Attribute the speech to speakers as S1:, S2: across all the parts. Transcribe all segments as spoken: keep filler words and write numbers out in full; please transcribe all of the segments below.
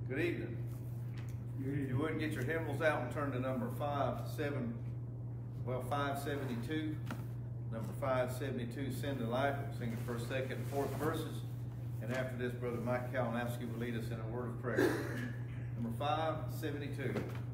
S1: Good evening. If you would get your hymnals out and turn to number five, seven, well, five seventy-two. Number five seventy-two, Send to Life. We'll sing the first, second, and fourth verses. And after this, Brother Mike Kalinowski will lead us in a word of prayer. Number five seventy-two.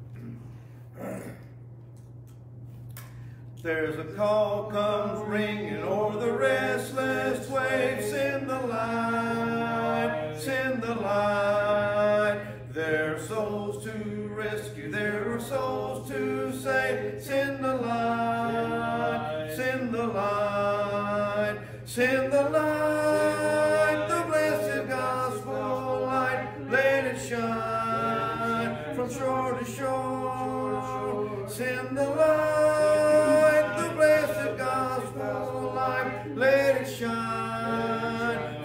S1: There's a call comes ringing o'er the restless waves. Send the light, send the light. There are souls to rescue, there are souls to save. Send the light, send the light, send the light. The blessed gospel light, let it shine from shore to shore. Send the light, the blessed gospel light, let it shine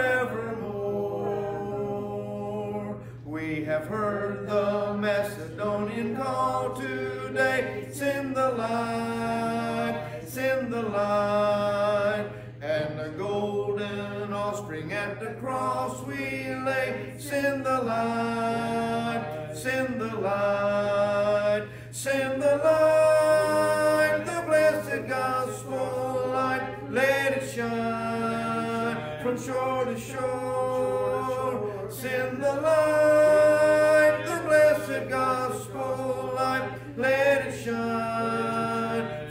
S1: forevermore. We have heard the Macedonian call today. Send the light, send the light. And the golden offspring at the cross we lay. Send the light, send the light, send the light. The blessed gospel light, let it shine from shore to shore. Send the light, the blessed gospel light, let it shine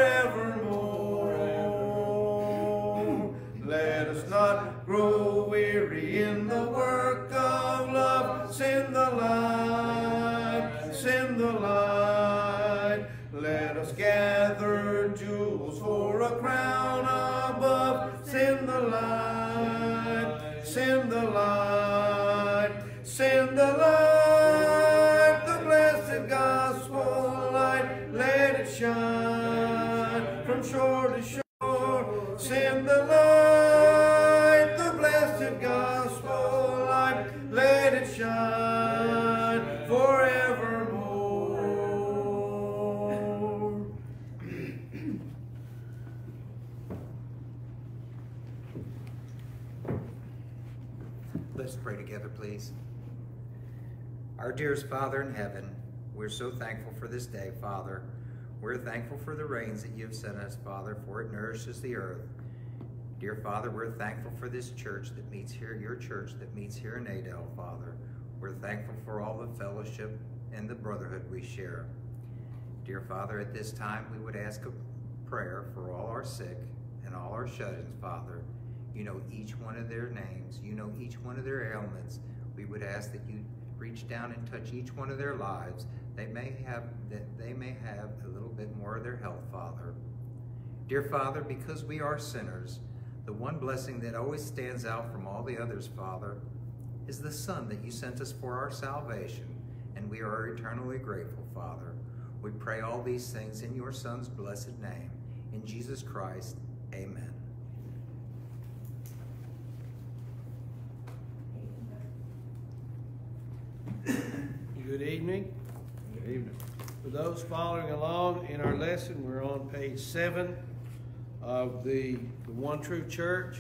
S1: forevermore. Let us not grow weary in the work of love. Send the light, send the light. Let us gather jewels for a crown above. Send the light, send the light, send the light. The blessed gospel light, let it shine from shore to shore. Send the light, the blessed gospel light, let it shine forevermore.
S2: Let's pray together, please. Our dearest Father in heaven, we're so thankful for this day, Father. We're thankful for the rains that you've sent us, Father, for it nourishes the earth. Dear Father, we're thankful for this church that meets here, your church that meets here in Adel, Father. We're thankful for all the fellowship and the brotherhood we share. Dear Father, at this time we would ask a prayer for all our sick and all our shut-ins, Father. You know each one of their names. You know each one of their ailments. We would ask that you reach down and touch each one of their lives. They may have that they may have a little bit more of their health, Father. Dear Father, because we are sinners, the one blessing that always stands out from all the others, Father, is the Son that you sent us for our salvation, and we are eternally grateful, Father. We pray all these things in your Son's blessed name. In Jesus Christ, amen.
S3: Good evening.
S1: Good evening.
S3: For those following along in our lesson, we're on page seven of the, the One True Church.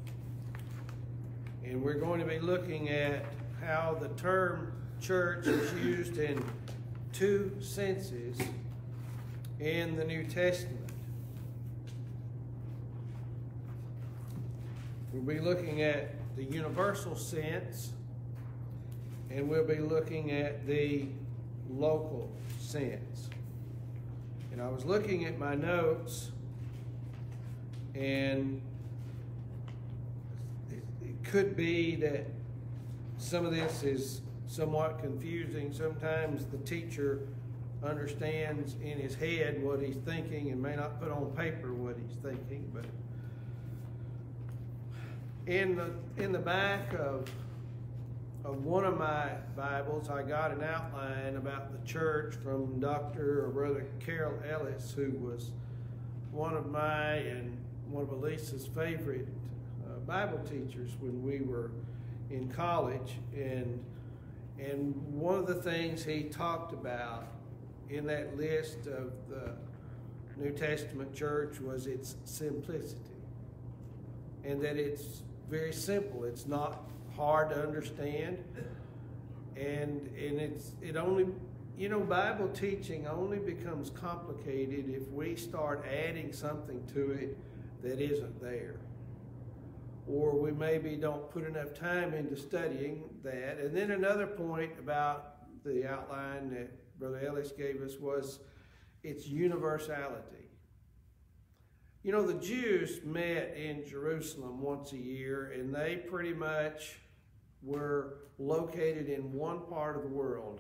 S3: And we're going to be looking at how the term church is used in two senses in the New Testament. We'll be looking at the universal sense, and we'll be looking at the local sense. And I was looking at my notes, and it, it could be that some of this is somewhat confusing. Sometimes the teacher understands in his head what he's thinking and may not put on paper what he's thinking, but in the in the back of of one of my Bibles, I got an outline about the church from Doctor or Brother Carol Ellis, who was one of my and one of Elisa's favorite uh, Bible teachers when we were in college. And and one of the things he talked about in that list of the New Testament church was its simplicity, and that it's very simple. It's not hard to understand, And and it's it only, you know, Bible teaching only becomes complicated if we start adding something to it that isn't there. Or we maybe don't put enough time into studying that. And then another point about the outline that Brother Ellis gave us was its universality. You know, the Jews met in Jerusalem once a year, and they pretty much were located in one part of the world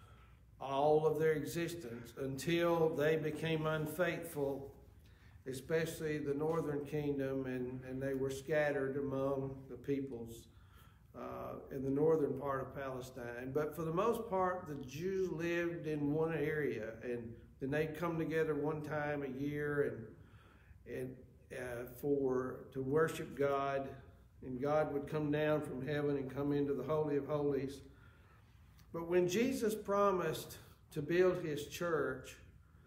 S3: all of their existence until they became unfaithful, especially the northern kingdom, and, and they were scattered among the peoples uh, in the northern part of Palestine. But for the most part, the Jews lived in one area, and then they'd come together one time a year and, and uh, for to worship God. And God would come down from heaven and come into the Holy of Holies. But when Jesus promised to build his church,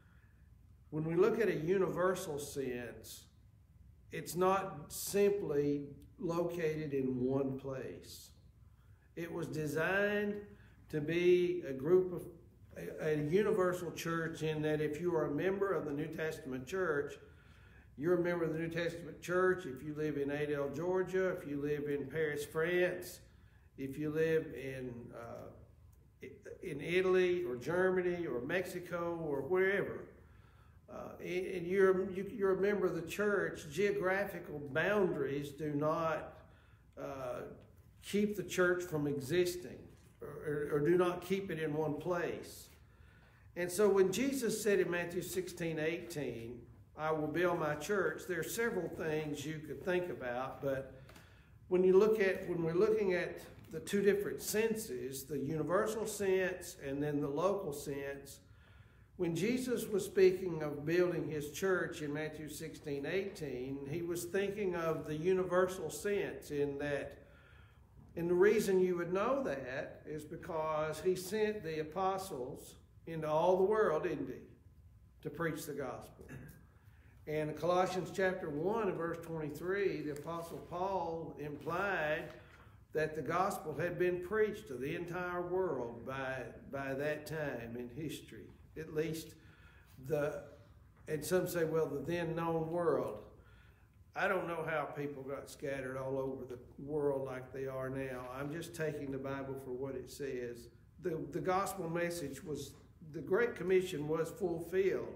S3: when we look at a universal sense, it's not simply located in one place. It was designed to be a group of, a, a universal church, in that if you are a member of the New Testament church, you're a member of the New Testament church if you live in Adel, Georgia, if you live in Paris, France, if you live in uh, in Italy or Germany or Mexico or wherever. Uh, and you're, you're a member of the church. Geographical boundaries do not uh, keep the church from existing, or, or do not keep it in one place. And so when Jesus said in Matthew sixteen, eighteen, I will build my church, there are several things you could think about, but when you look at, when we're looking at the two different senses, the universal sense and then the local sense, when Jesus was speaking of building his church in Matthew sixteen, eighteen, he was thinking of the universal sense, in that, and the reason you would know that is because he sent the apostles into all the world, didn't he, to preach the gospel. And in Colossians chapter one and verse twenty-three, the Apostle Paul implied that the gospel had been preached to the entire world by, by that time in history. At least the, and some say, well, the then known world. I don't know how people got scattered all over the world like they are now. I'm just taking the Bible for what it says. The, the gospel message was, the Great Commission was fulfilled.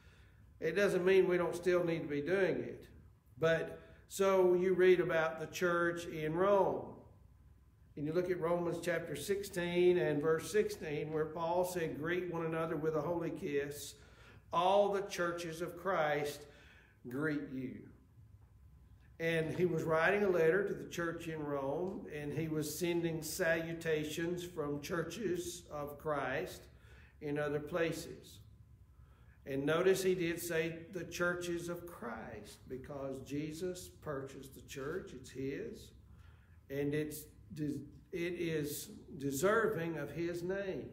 S3: It doesn't mean we don't still need to be doing it. But so you read about the church in Rome. And you look at Romans chapter sixteen and verse sixteen, where Paul said, greet one another with a holy kiss. All the churches of Christ greet you. And he was writing a letter to the church in Rome, and he was sending salutations from churches of Christ in other places. And notice he did say the churches of Christ, because Jesus purchased the church. It's his. And it's, it is deserving of his name.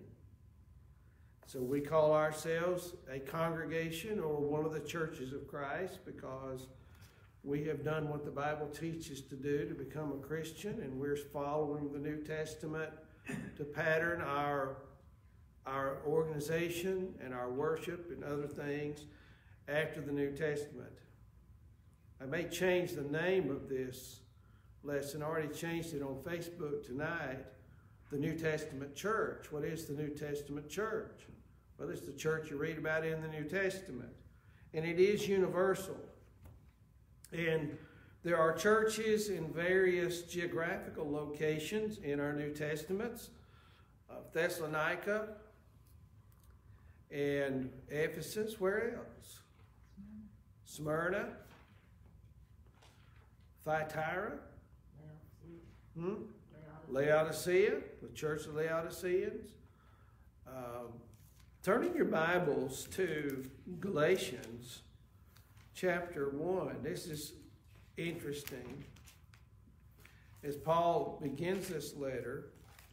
S3: So we call ourselves a congregation or one of the churches of Christ because we have done what the Bible teaches to do to become a Christian, and we're following the New Testament to pattern our our organization and our worship and other things after the New Testament. I may change the name of this lesson. I already changed it on Facebook tonight. The New Testament Church. What is the New Testament Church? Well, it's the church you read about in the New Testament. And it is universal. And there are churches in various geographical locations in our New Testaments. Uh, Thessalonica, and Ephesus, where else? Smyrna, Thyatira, hmm? Laodicea, the church of Laodiceans. Um, turning your Bibles to Galatians chapter one. This is interesting. As Paul begins this letter,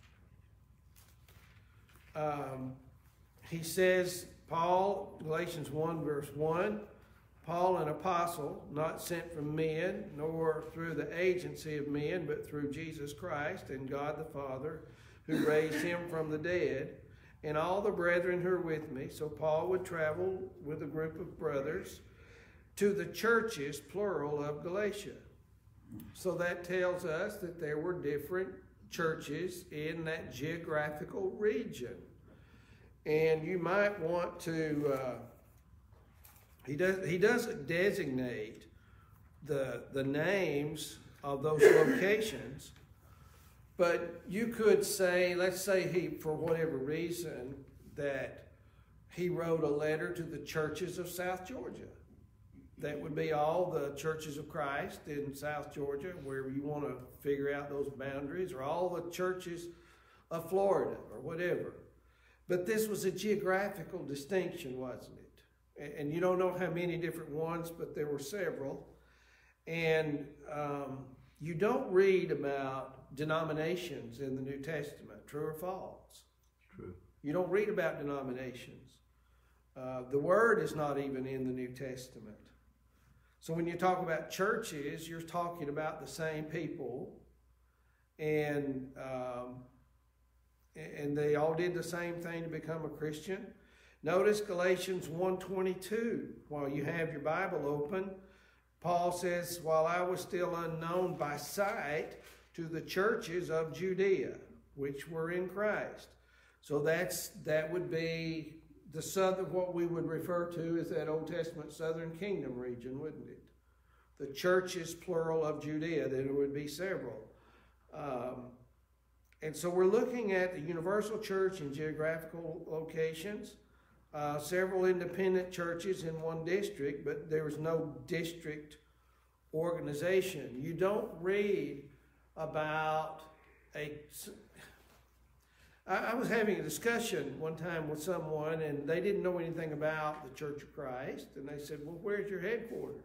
S3: um, he says, Paul, Galatians one verse one, Paul, an apostle, not sent from men, nor through the agency of men, but through Jesus Christ and God the Father, who raised him from the dead, and all the brethren who are with me. So Paul would travel with a group of brothers to the churches, plural, of Galatia. So that tells us that there were different churches in that geographical region. And you might want to, uh, he, does, he doesn't designate the, the names of those locations, but you could say, let's say he, for whatever reason, that he wrote a letter to the churches of South Georgia. That would be all the churches of Christ in South Georgia, wherever you want to figure out those boundaries, or all the churches of Florida, or whatever. But this was a geographical distinction, wasn't it? And you don't know how many different ones, but there were several. And um, you don't read about denominations in the New Testament, true or false?
S1: True.
S3: You don't read about denominations. Uh, the word is not even in the New Testament. So when you talk about churches, you're talking about the same people, and um, and they all did the same thing to become a Christian. Notice Galatians one twenty-two. While you have your Bible open, Paul says, while I was still unknown by sight to the churches of Judea, which were in Christ. So that's that would be the southern, what we would refer to as that Old Testament southern kingdom region, wouldn't it? The churches, plural, of Judea, then there would be several. Um, and so we're looking at the universal church in geographical locations, uh, several independent churches in one district, but there was no district organization. You don't read about a... I was having a discussion one time with someone, and they didn't know anything about the Church of Christ. And they said, well, where's your headquarters?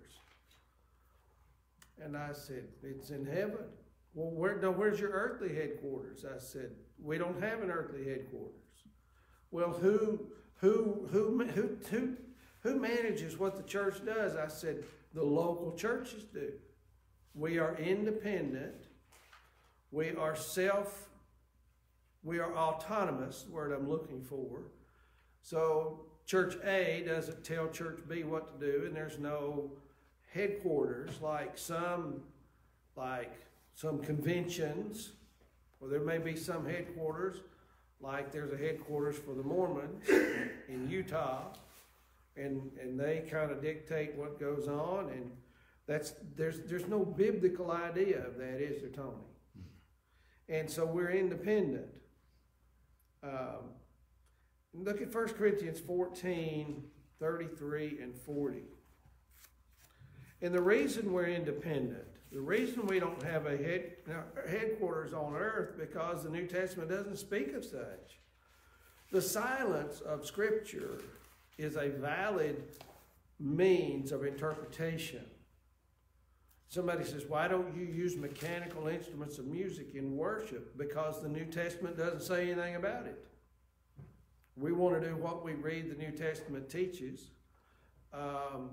S3: And I said, it's in heaven. Well, where, no, where's your earthly headquarters? I said, we don't have an earthly headquarters. Well, who, who, who, who, who, who manages what the church does? I said, the local churches do. We are independent. We are self We are autonomous, the word I'm looking for. So Church A doesn't tell Church B what to do, and there's no headquarters like some, like some conventions, or there may be some headquarters, like there's a headquarters for the Mormons in Utah, and and they kind of dictate what goes on, and that's there's there's no biblical idea of that, is there, Tony? And so we're independent. Um, look at First Corinthians fourteen, thirty-three and forty. And the reason we're independent, the reason we don't have a head, headquarters on earth, because the New Testament doesn't speak of such. The silence of Scripture is a valid means of interpretation. Somebody says, why don't you use mechanical instruments of music in worship? Because the New Testament doesn't say anything about it. We want to do what we read the New Testament teaches. Um,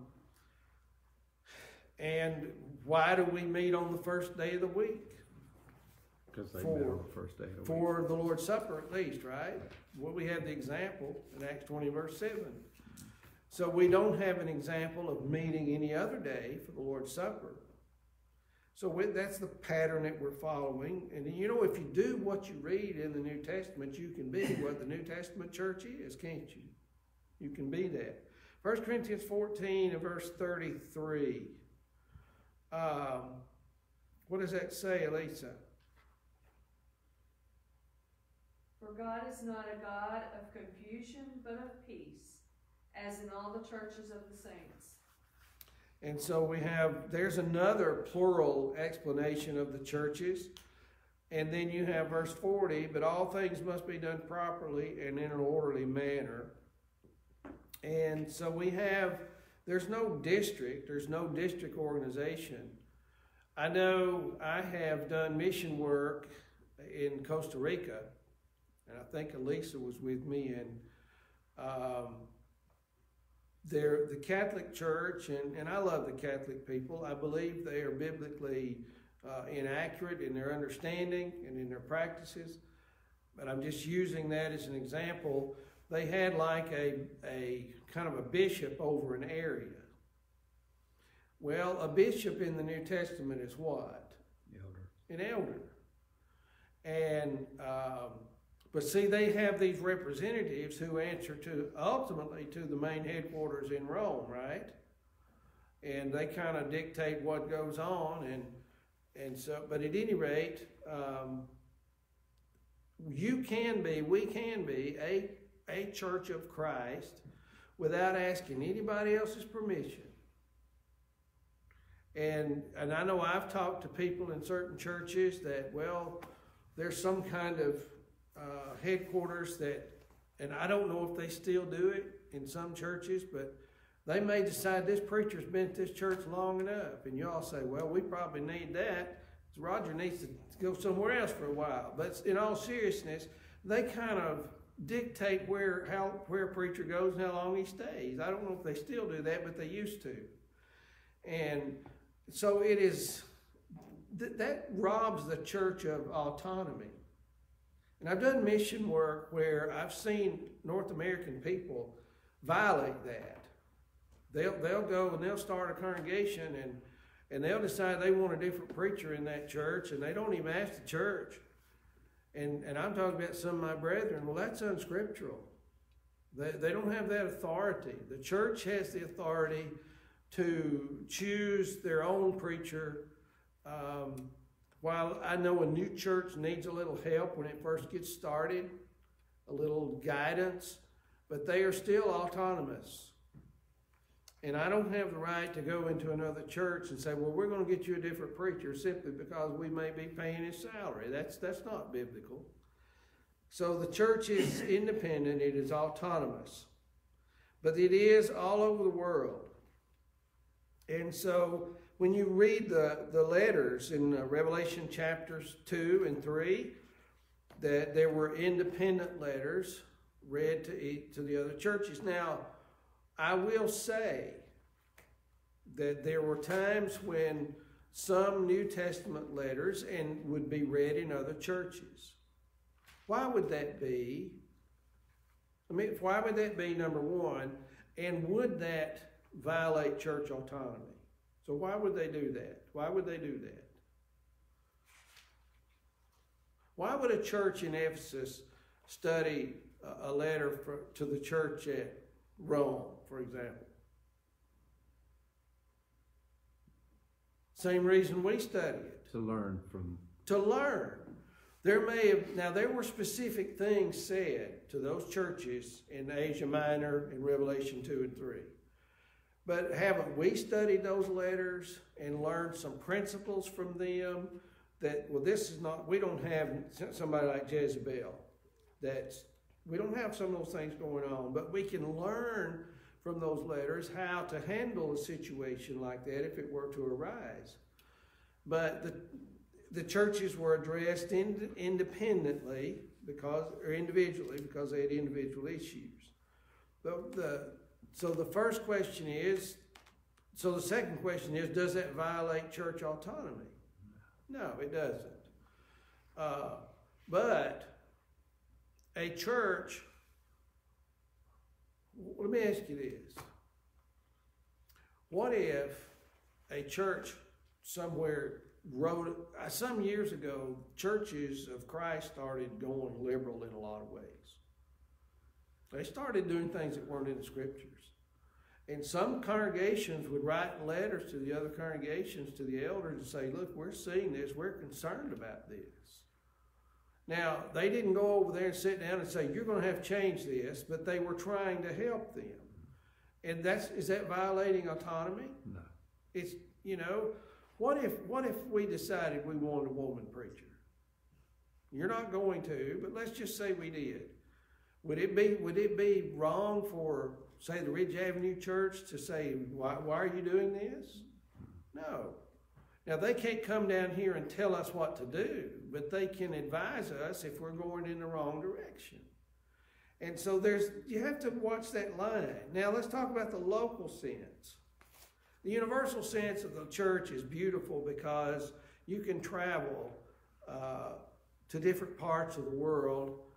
S3: and why do we meet on the first day of the week?
S1: Because they
S3: for,
S1: met on the first day of the week.
S3: For the Lord's Supper, at least, right? Well, we have the example in Acts twenty, verse seven. So we don't have an example of meeting any other day for the Lord's Supper. So that's the pattern that we're following. And you know, if you do what you read in the New Testament, you can be what the New Testament church is, can't you? You can be that. First Corinthians fourteen and verse thirty-three. Um, what does that say, Elisa?
S4: For God is not a God of confusion, but of peace, as in all the churches of the saints.
S3: And so we have, there's another plural explanation of the churches. And then you have verse forty, but all things must be done properly and in an orderly manner. And so we have, there's no district, there's no district organization. I know I have done mission work in Costa Rica, and I think Elisa was with me, and um, they're the Catholic Church, and, and I love the Catholic people. I believe they are biblically uh, inaccurate in their understanding and in their practices. but I'm just using that as an example. They had like a, a kind of a bishop over an area. Well, a bishop in the New Testament is what?
S5: Elder.
S3: An elder. And, um, but see, they have these representatives who answer to, ultimately, to the main headquarters in Rome, right? And they kind of dictate what goes on, and and so, but at any rate, um, you can be, we can be a, a church of Christ without asking anybody else's permission. And and I know I've talked to people in certain churches that, well, there's some kind of uh, headquarters that, and I don't know if they still do it in some churches, but they may decide this preacher's been at this church long enough, and y'all say, well, we probably need that. Roger needs to go somewhere else for a while. But in all seriousness, they kind of dictate where how where a preacher goes and how long he stays. I don't know if they still do that, but they used to. And so it is, th that robs the church of autonomy. And I've done mission work where I've seen North American people violate that. They'll, they'll go and they'll start a congregation, and, and they'll decide they want a different preacher in that church, and they don't even ask the church. And, and I'm talking about some of my brethren. Well, that's unscriptural. They, they don't have that authority. The church has the authority to choose their own preacher. Um, while I know a new church needs a little help when it first gets started, a little guidance, but they are still autonomous. And I don't have the right to go into another church and say, well, we're going to get you a different preacher simply because we may be paying his salary. That's, that's not biblical. So the church is independent. It is autonomous. But it is all over the world. And so when you read the, the letters in uh, Revelation chapters two and three, that there were independent letters read to, each, to the other churches. Now, I will say that there were times when some New Testament letters and would be read in other churches. Why would that be? I mean, why would that be, number one? And would that violate church autonomy? So why would they do that? Why would they do that? Why would a church in Ephesus study a letter for, to the church at Rome, for example? Same reason we study it.
S5: To learn from.
S3: To learn. There may have, now there were specific things said to those churches in Asia Minor in Revelation two and three. But haven't we studied those letters and learned some principles from them that, well, this is not, we don't have somebody like Jezebel. That's, we don't have some of those things going on, but we can learn from those letters how to handle a situation like that if it were to arise. But the, the churches were addressed in, independently because, or individually because they had individual issues. The, the, so the first question is, so the second question is, does that violate church autonomy? No, it doesn't. Uh, but a church, let me ask you this. What if a church somewhere wrote, uh, some years ago, churches of Christ started going liberal in a lot of ways. They started doing things that weren't in the scriptures. And some congregations would write letters to the other congregations, to the elders, and say, look, we're seeing this, we're concerned about this. Now, they didn't go over there and sit down and say, you're going to have to change this, but they were trying to help them. And that's, is that violating autonomy?
S5: No.
S3: It's, you know, what if, what if we decided we wanted a woman preacher? You're not going to, but let's just say we did. Would it be, would it be wrong for, say, the Ridge Avenue Church to say, why, why are you doing this? No. Now, they can't come down here and tell us what to do, but they can advise us if we're going in the wrong direction. And so there's, you have to watch that line. Now, let's talk about the local sense. The universal sense of the church is beautiful because you can travel uh, to different parts of the world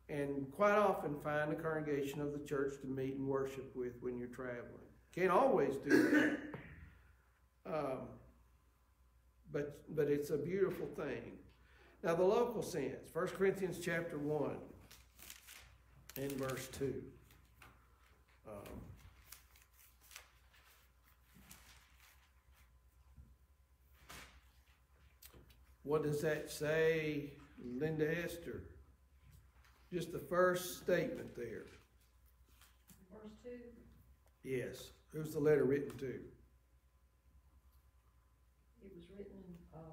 S3: and quite often find a congregation of the church to meet and worship with when you're traveling. Can't always do that, um, but but it's a beautiful thing. Now the local sense, First Corinthians chapter one and verse two. Um, what does that say, Linda Hester? Just the first statement there.
S5: Verse two.
S3: Yes. Who's the letter written to?
S5: It was written um,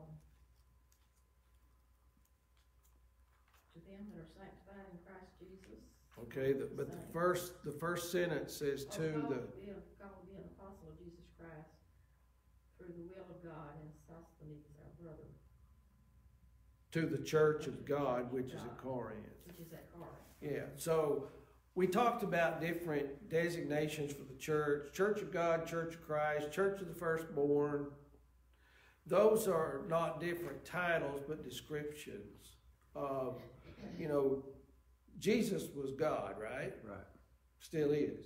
S5: to them that are sanctified in Christ Jesus.
S3: Okay, the, but the first the first sentence says to
S5: oh, called
S3: the.
S5: To be, called to be an apostle of Jesus Christ through the will of God, and Sosthenes our brother.
S3: To the church of God, which is at Corinth.
S5: Which is at Corinth.
S3: Yeah, so we talked about different designations for the church. Church of God, Church of Christ, Church of the Firstborn. Those are not different titles, but descriptions of, you know, Jesus was God, right?
S6: Right.
S3: Still is.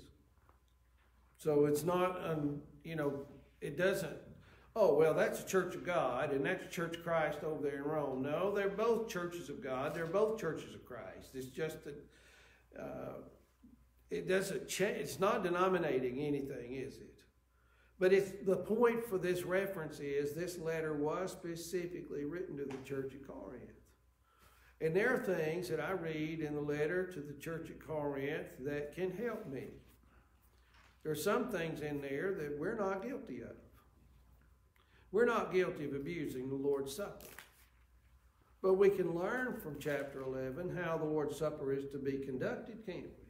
S3: So it's not, um, you know, it doesn't, oh, well, that's a Church of God, and that's a Church of Christ over there in Rome. No, they're both churches of God. They're both churches of Christ. It's just that uh, it doesn't change. It's not denominating anything, is it? But it's, the point for this reference is this letter was specifically written to the Church of Corinth. And there are things that I read in the letter to the Church at Corinth that can help me. There are some things in there that we're not guilty of. We're not guilty of abusing the Lord's Supper. But we can learn from chapter eleven how the Lord's Supper is to be conducted, can't we?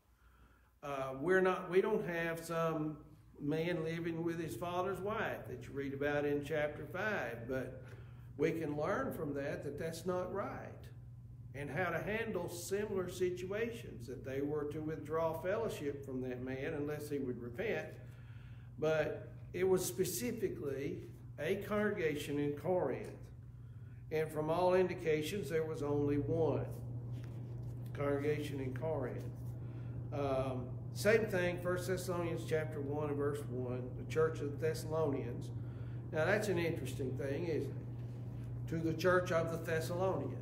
S3: Uh, we're not, we don't have some man living with his father's wife that you read about in chapter five, but we can learn from that that that's not right. And how to handle similar situations, that they were to withdraw fellowship from that man unless he would repent. But it was specifically a congregation in Corinth. And from all indications, there was only one congregation in Corinth. Um, same thing, First Thessalonians chapter one and verse one, the church of the Thessalonians. Now that's an interesting thing, isn't it? To the church of the Thessalonians.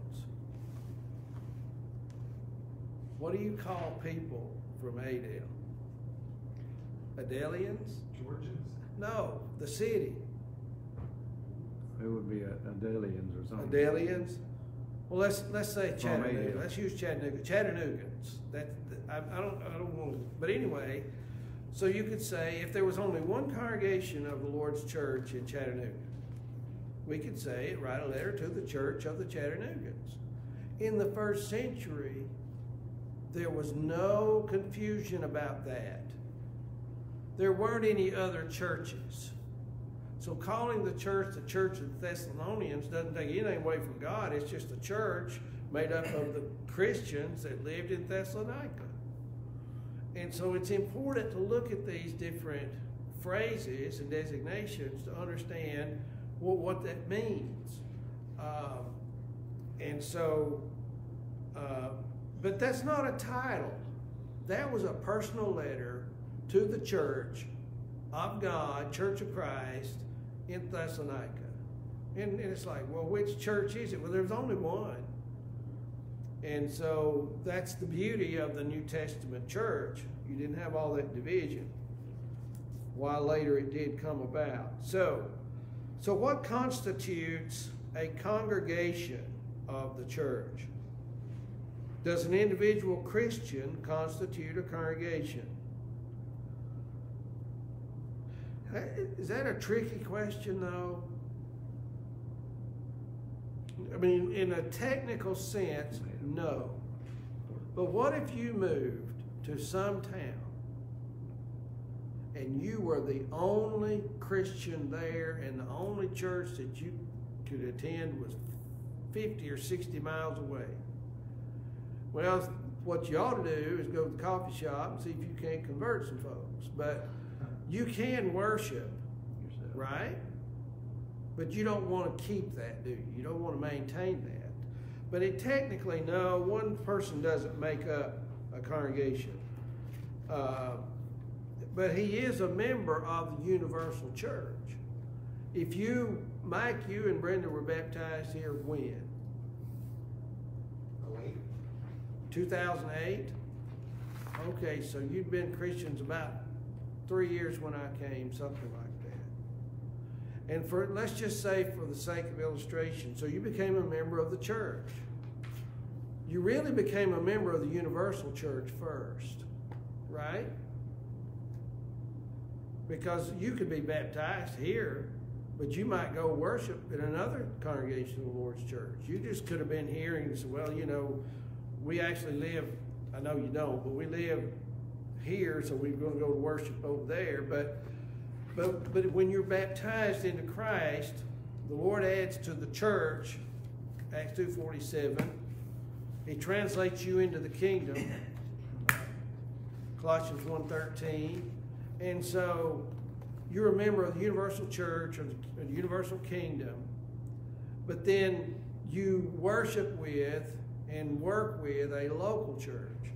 S3: What do you call people from Adel? Adelians?
S6: Georgians?
S3: No, the city.
S6: It would be a, Adelians or something.
S3: Adelians? Well, let's let's say Chattanooga.
S6: Adel.
S3: Let's use Chattanooga. Chattanooga's. That I, I don't I don't want to. But anyway, so you could say if there was only one congregation of the Lord's church in Chattanooga, we could say write a letter to the church of the Chattanoogans. In the first century, there was no confusion about that. There weren't any other churches. So calling the church the Church of the Thessalonians doesn't take anything away from God. It's just a church made up of the Christians that lived in Thessalonica. And so it's important to look at these different phrases and designations to understand well, what that means. Um, and so, uh, but that's not a title. That was a personal letter to the church of God, Church of Christ, in Thessalonica. And, and it's like, well, which church is it? Well, there's only one. And so that's the beauty of the New Testament church. You didn't have all that division, while later it did come about. So, so what constitutes a congregation of the church? Does an individual Christian constitute a congregation? Is that a tricky question, though? I mean, in a technical sense, no. But what if you moved to some town and you were the only Christian there and the only church that you could attend was fifty or sixty miles away? Well, what you ought to do is go to the coffee shop and see if you can't convert some folks. But you can worship, right? But you don't want to keep that, do you? You don't want to maintain that. But it technically, no, one person doesn't make up a congregation. Uh, but he is a member of the universal church. If you, Mike, you and Brenda were baptized here when?
S2: Oh, wait.
S3: two thousand eight? Okay, so you'd been Christians about three years when I came, something like that. And for, let's just say for the sake of illustration, so you became a member of the church. You really became a member of the universal church first, right? Because you could be baptized here, but you might go worship in another congregation of the Lord's church. You just could have been here and said, well, you know, we actually live, I know you don't, but we live here, so we're going to go to worship over there. But, but, but when you're baptized into Christ, the Lord adds to the church, Acts two forty-seven, He translates you into the kingdom, Colossians one thirteen. And so you're a member of the universal church or the universal kingdom, but then you worship with and work with a local church.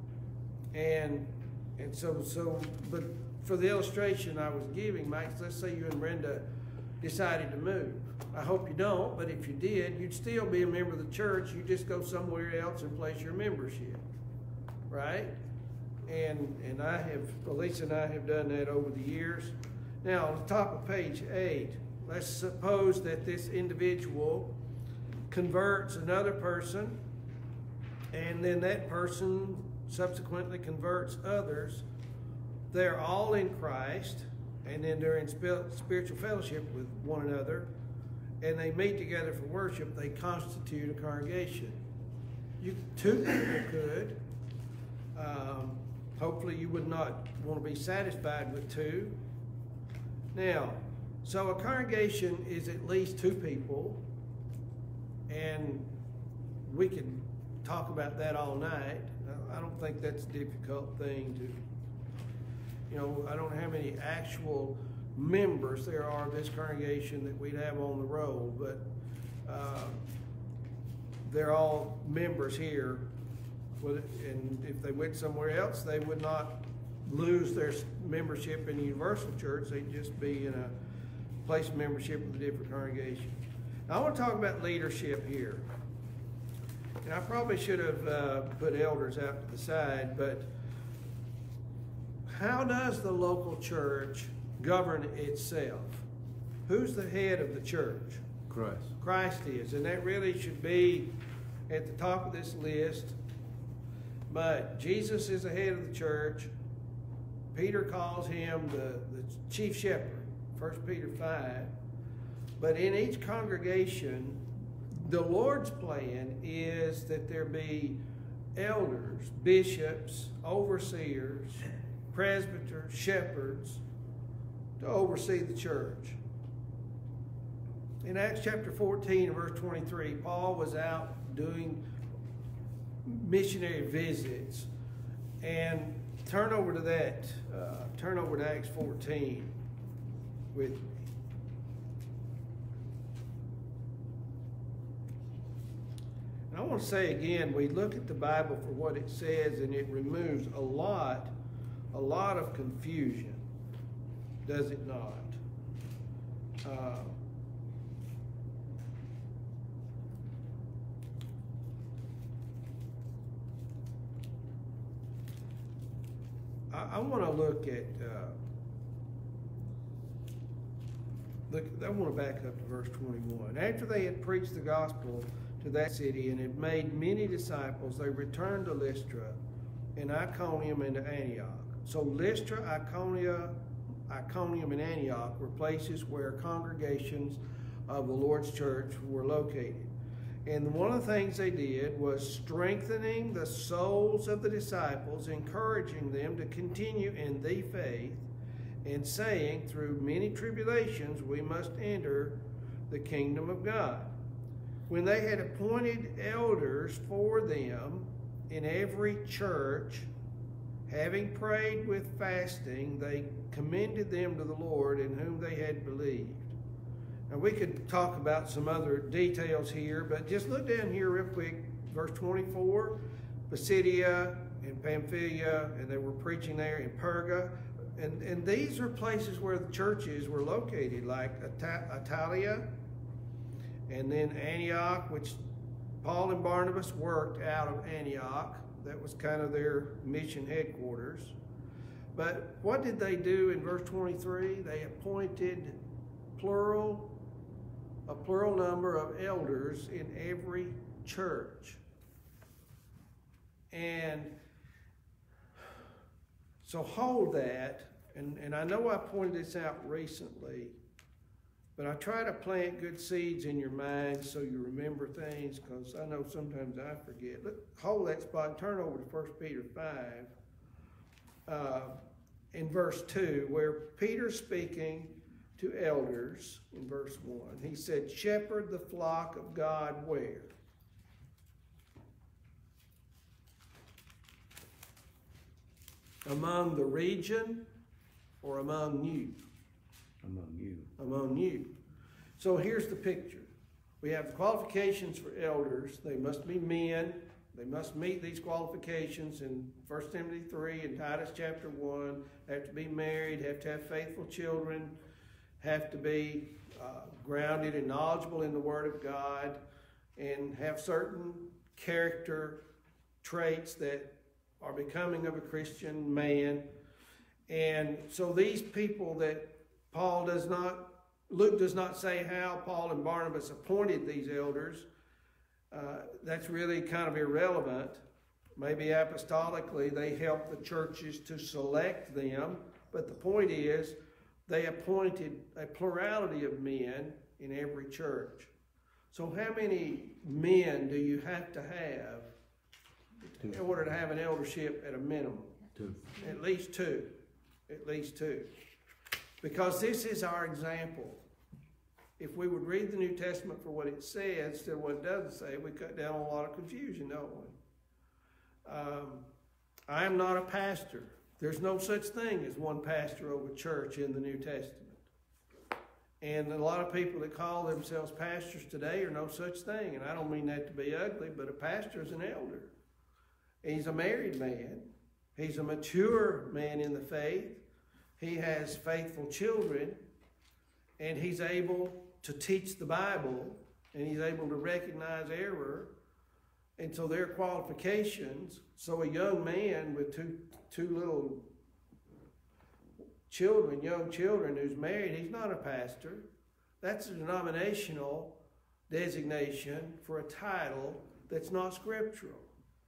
S3: And and so so but for the illustration I was giving, Mike, let's say you and Brenda decided to move. I hope you don't, but if you did, you'd still be a member of the church. You just go somewhere else and place your membership, right? And and I have, Elisa and I have done that over the years. Now, on the top of page eight, let's suppose that this individual converts another person, and then that person subsequently converts others. They're all in Christ, and then they're in spiritual fellowship with one another, and they meet together for worship. They constitute a congregation. You, two people could. Um, hopefully you would not want to be satisfied with two. Now, so a congregation is at least two people, and we can talk about that all night. I don't think that's a difficult thing to, you know, I don't know how many actual members there are of this congregation that we'd have on the roll, but uh, they're all members here. And if they went somewhere else, they would not lose their membership in the universal church. They'd just be in a place of membership with a different congregation. Now, I want to talk about leadership here. And I probably should have uh, put elders out to the side, but how does the local church govern itself? Who's the head of the church?
S6: Christ.
S3: Christ is, and that really should be at the top of this list. But Jesus is the head of the church. Peter calls him the, the chief shepherd, First Peter five. But in each congregation, the Lord's plan is that there be elders, bishops, overseers, presbyters, shepherds to oversee the church. In Acts chapter fourteen, verse twenty-three, Paul was out doing missionary visits. And turn over to that, uh, turn over to Acts fourteen with me. And I want to say again, we look at the Bible for what it says, and it removes a lot, a lot of confusion, does it not? Uh, I, I want to look at, uh, look, I want to back up to verse twenty-one. After they had preached the gospel to that city and had made many disciples, they returned to Lystra and Iconium and to Antioch. So Lystra, Iconia, Iconium, and Antioch were places where congregations of the Lord's church were located. And one of the things they did was strengthening the souls of the disciples, encouraging them to continue in the faith, and saying, through many tribulations we must enter the kingdom of God. When they had appointed elders for them in every church, having prayed with fasting, they commended them to the Lord in whom they had believed. Now we could talk about some other details here, but just look down here real quick, verse twenty-four, Pisidia and Pamphylia, and they were preaching there in Perga. And, and these are places where the churches were located, like Italia, and then Antioch, which Paul and Barnabas worked out of Antioch. That was kind of their mission headquarters. But what did they do in verse twenty-three? They appointed plural, a plural number of elders in every church. And so hold that, and, and I know I pointed this out recently, but I try to plant good seeds in your mind so you remember things, because I know sometimes I forget. Look, hold that spot and turn over to First Peter five, uh, in verse two, where Peter's speaking to elders in verse one. He said, shepherd the flock of God where? Among the region or among you?
S6: Among you.
S3: Among you. So here's the picture. We have qualifications for elders. They must be men. They must meet these qualifications in First Timothy three and Titus chapter one. They have to be married, have to have faithful children, have to be uh, grounded and knowledgeable in the Word of God, and have certain character traits that are becoming of a Christian man. And so these people that Paul does not, Luke does not say how Paul and Barnabas appointed these elders. Uh, that's really kind of irrelevant. Maybe apostolically they helped the churches to select them, but the point is they appointed a plurality of men in every church. So how many men do you have to have
S6: Two.
S3: in order to have an eldership at a minimum?
S6: Two.
S3: At least two. At least two. Because this is our example. If we would read the New Testament for what it says instead of what it doesn't say, we cut down on a lot of confusion, don't we? Um, I am not a pastor. There's no such thing as one pastor over church in the New Testament. And a lot of people that call themselves pastors today are no such thing. And I don't mean that to be ugly, but a pastor is an elder. He's a married man. He's a mature man in the faith. He has faithful children. And he's able to teach the Bible. And he's able to recognize error. And so their qualifications. So a young man with two, two little children, young children who's married, he's not a pastor. That's a denominational designation for a title that's not scriptural.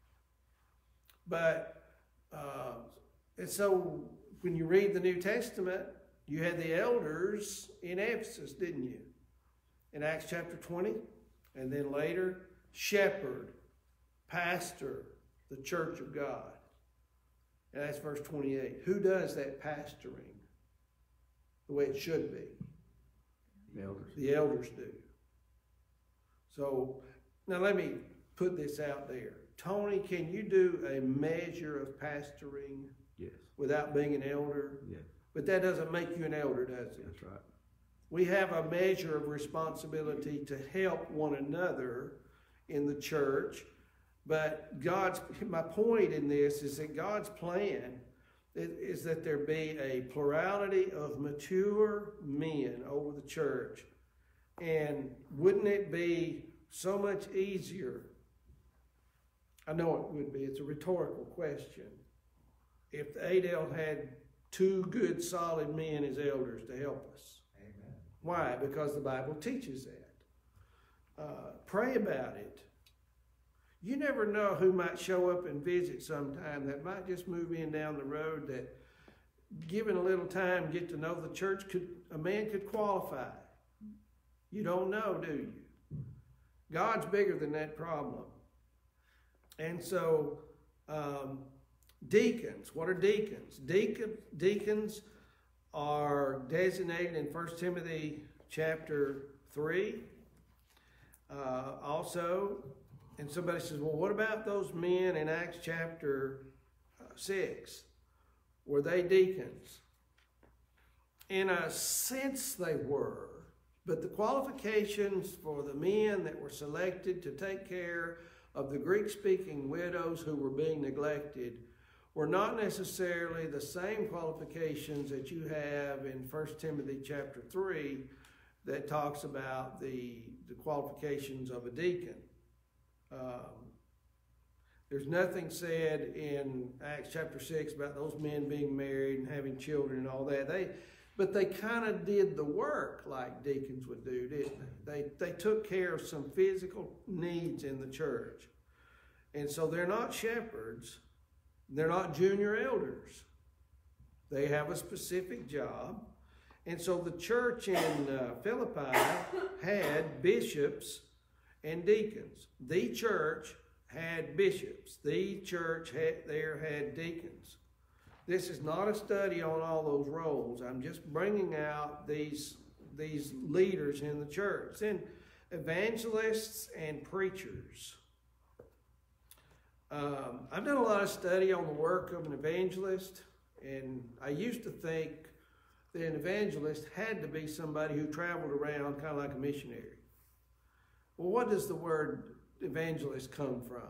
S3: But, uh, and so when you read the New Testament, you had the elders in Ephesus, didn't you? In Acts chapter twenty, and then later, shepherd, pastor, the church of God. And that's verse twenty-eight. Who does that pastoring the way it should be?
S6: The elders.
S3: The elders do. So, now let me put this out there. Tony, can you do a measure of pastoring
S6: Yes.
S3: without being an elder?
S6: Yes.
S3: But that doesn't make you an elder, does it?
S6: That's right.
S3: We have a measure of responsibility to help one another in the church. But God's, my point in this is that God's plan is that there be a plurality of mature men over the church. And wouldn't it be so much easier? I know it would be. It's a rhetorical question. If the A D L had two good, solid men as elders to help us.
S2: Amen.
S3: Why? Because the Bible teaches that. Uh, pray about it. You never know who might show up and visit sometime that might just move in down the road that, given a little time, get to know the church, could a man could qualify. You don't know, do you? God's bigger than that problem. And so, um, deacons, what are deacons? Deacon, deacons are designated in First Timothy chapter three. Uh, also, and somebody says, well, what about those men in Acts chapter six? Were they deacons? In a sense they were, But the qualifications for the men that were selected to take care of the Greek-speaking widows who were being neglected were not necessarily the same qualifications that you have in First Timothy chapter three that talks about the, the qualifications of a deacon. Um, there's nothing said in Acts chapter six about those men being married and having children and all that. They, but they kind of did the work like deacons would do, didn't they? They, they took care of some physical needs in the church. And so they're not shepherds. They're not junior elders. They have a specific job. And so the church in uh, Philippi had bishops and deacons. The church had bishops. The church had, there had deacons. This is not a study on all those roles. I'm just bringing out these, these leaders in the church. Then evangelists and preachers. Um, I've done a lot of study on the work of an evangelist, and I used to think that an evangelist had to be somebody who traveled around kind of like a missionary. Well, what does the word evangelist come from?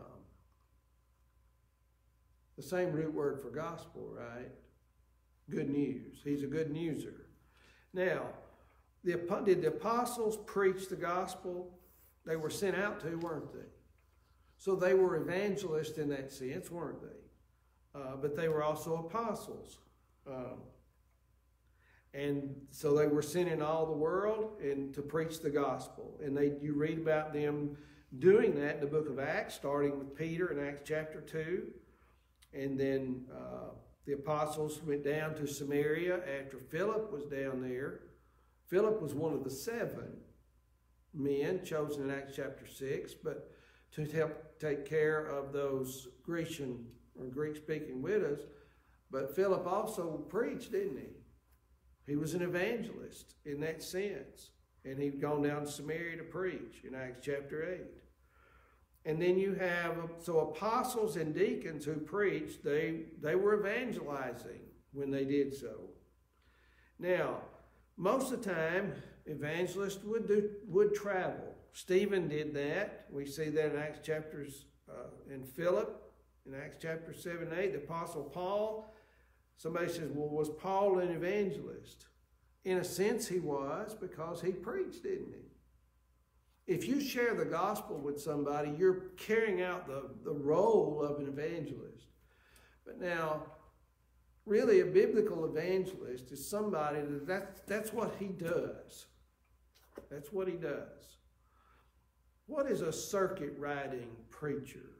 S3: The same root word for gospel, right? Good news. He's a good newser. Now, the, did the apostles preach the gospel? They were sent out to, weren't they? So they were evangelists in that sense, weren't they? Uh, but they were also apostles. Um, and so they were sent in all the world and to preach the gospel. And they, you read about them doing that in the book of Acts, starting with Peter in Acts chapter two. And then uh, the apostles went down to Samaria after Philip was down there. Philip was one of the seven men chosen in Acts chapter six, but to help take care of those Grecian or Greek-speaking widows. But Philip also preached, didn't he? He was an evangelist in that sense. And he'd gone down to Samaria to preach in Acts chapter eight. And then you have, so apostles and deacons who preached, they, they were evangelizing when they did so. Now, most of the time, evangelists would do, would travel. Stephen did that. We see that in Acts chapters, uh, in Philip, in Acts chapter seven and eight. The apostle Paul, somebody says, well, was Paul an evangelist? In a sense he was, because he preached, didn't he? If you share the gospel with somebody, you're carrying out the, the role of an evangelist. But now, really a biblical evangelist is somebody that that's, that's what he does. That's what he does. What is a circuit riding preacher?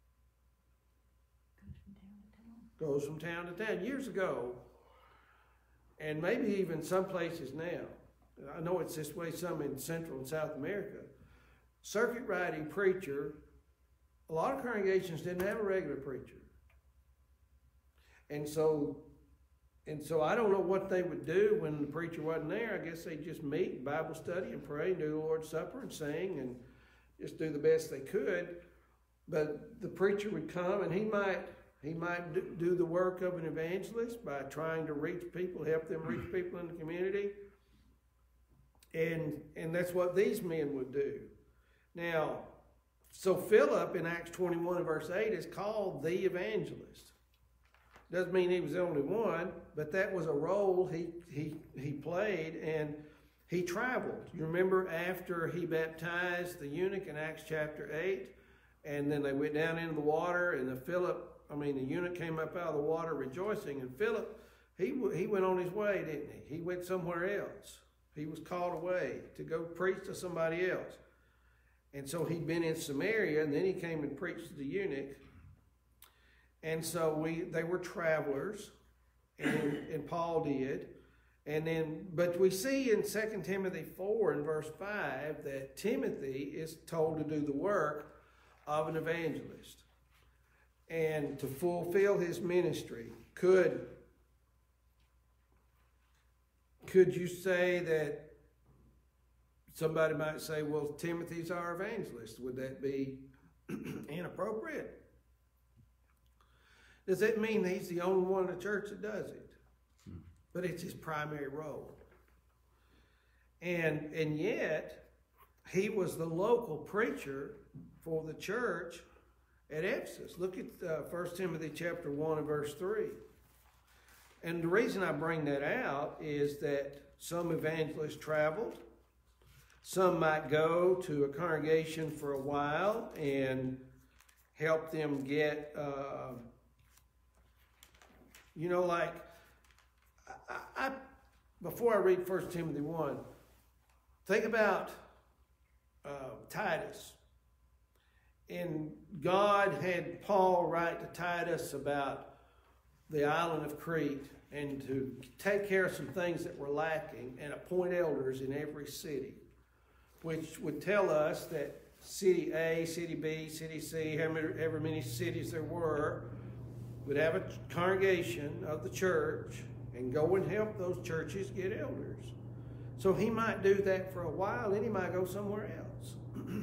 S3: Goes from town to town. Years ago, and maybe even some places now, I know it's this way some in Central and South America, circuit riding preacher, a lot of congregations didn't have a regular preacher. And so, and so I don't know what they would do when the preacher wasn't there. I guess they'd just meet, Bible study, and pray, and do the Lord's Supper, and sing, and just do the best they could. But the preacher would come, and he might he might do the work of an evangelist by trying to reach people, help them reach people in the community. And, and that's what these men would do. Now, so Philip in Acts twenty-one and verse eight is called the evangelist. Doesn't mean he was the only one, but that was a role he, he, he played, and he traveled. You remember after he baptized the eunuch in Acts chapter eight, and then they went down into the water, and the Philip, I mean, the eunuch came up out of the water rejoicing, and Philip, he, he went on his way, didn't he? He went somewhere else. He was called away to go preach to somebody else. And so he'd been in Samaria, and then he came and preached to the eunuch. And so we they were travelers, and, and Paul did. And then, but we see in Second Timothy four and verse five that Timothy is told to do the work of an evangelist and to fulfill his ministry. Could, could you say that somebody might say, well, Timothy's our evangelist? Would that be inappropriate? Does that mean he's the only one in the church that does it? Hmm. But it's his primary role. And, and yet, he was the local preacher for the church at Ephesus. Look at uh, First Timothy chapter one and verse three. And the reason I bring that out is that some evangelists traveled. Some might go to a congregation for a while and help them get, uh, you know, like, I, I, before I read First Timothy one, think about uh, Titus. And God had Paul write to Titus about the island of Crete and to take care of some things that were lacking and appoint elders in every city, which would tell us that city A, city B, city C, however many cities there were, would have a congregation of the church and go and help those churches get elders. So he might do that for a while, then he might go somewhere else.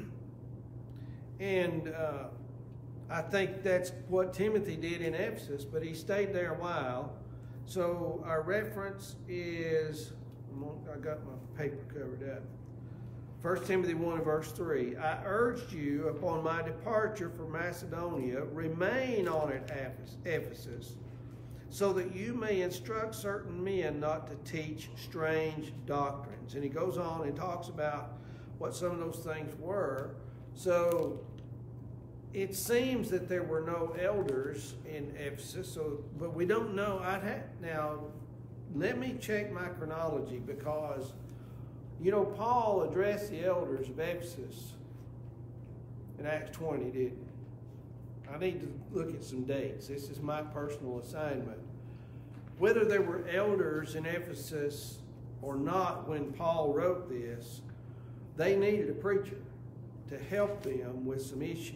S3: And uh, I think that's what Timothy did in Ephesus, but he stayed there a while. So our reference is, I got my paper covered up. First Timothy one verse three, I urged you upon my departure from Macedonia, remain on at Ephesus, so that you may instruct certain men not to teach strange doctrines. And he goes on and talks about what some of those things were. So it seems that there were no elders in Ephesus, so but we don't know. I'd have, now, let me check my chronology, because, you know, Paul addressed the elders of Ephesus in Acts twenty, didn't he? I need to look at some dates. This is my personal assignment. Whether there were elders in Ephesus or not when Paul wrote this, they needed a preacher to help them with some issues.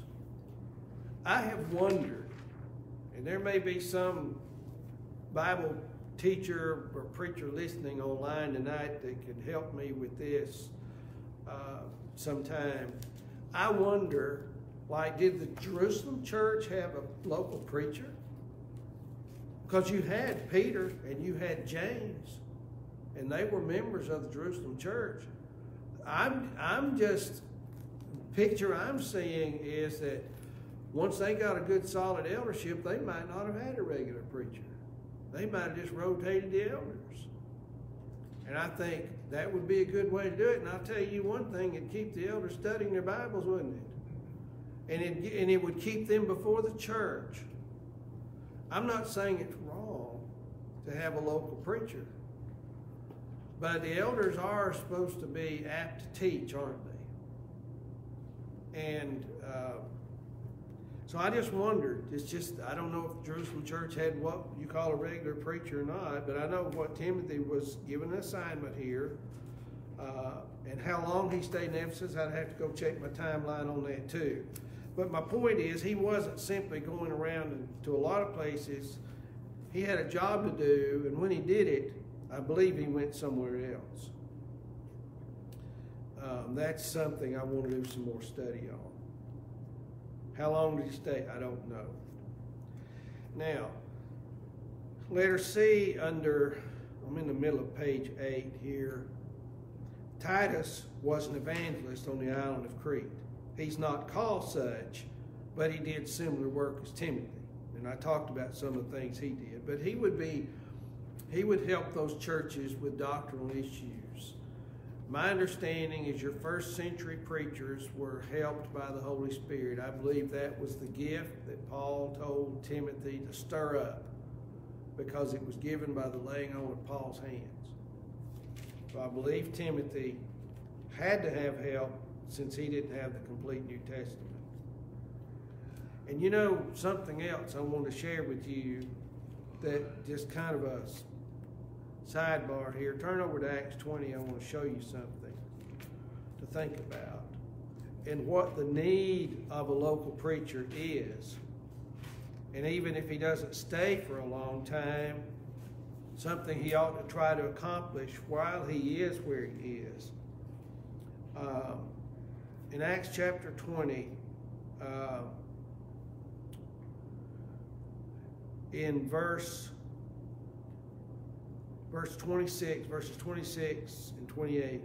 S3: I have wondered, and there may be some Bible teacher or preacher listening online tonight that can help me with this uh, sometime. I wonder, like, did the Jerusalem church have a local preacher? Because you had Peter and you had James, and they were members of the Jerusalem church. I'm, I'm just, the picture I'm seeing is that once they got a good solid eldership, they might not have had a regular preacher. They might have just rotated the elders. And I think that would be a good way to do it. And I'll tell you one thing, it'd keep the elders studying their Bibles, wouldn't it? And it, and it would keep them before the church. I'm not saying it's wrong to have a local preacher, but the elders are supposed to be apt to teach, aren't they? And uh, so I just wondered, it's just, I don't know if Jerusalem Church had what you call a regular preacher or not, but I know what Timothy was given an assignment here, uh, and how long he stayed in Ephesus, I'd have to go check my timeline on that too. But my point is, he wasn't simply going around to a lot of places. He had a job to do, and when he did it, I believe he went somewhere else. Um, that's something I want to do some more study on. How long did he stay? I don't know. Now, letter C under, I'm in the middle of page eight here. Titus was an evangelist on the island of Crete. He's not called such, but he did similar work as Timothy. And I talked about some of the things he did. But he would be, he would help those churches with doctrinal issues. My understanding is your first century preachers were helped by the Holy Spirit. I believe that was the gift that Paul told Timothy to stir up, because it was given by the laying on of Paul's hands. So I believe Timothy had to have help, since he didn't have the complete New Testament. And you know, something else I want to share with you, that just kind of a sidebar here. Turn over to Acts twenty. I want to show you something to think about, and what the need of a local preacher is. And even if he doesn't stay for a long time, something he ought to try to accomplish while he is where he is. Um, in Acts chapter twenty, uh, in verse verse twenty-six, verses twenty-six and twenty-eight.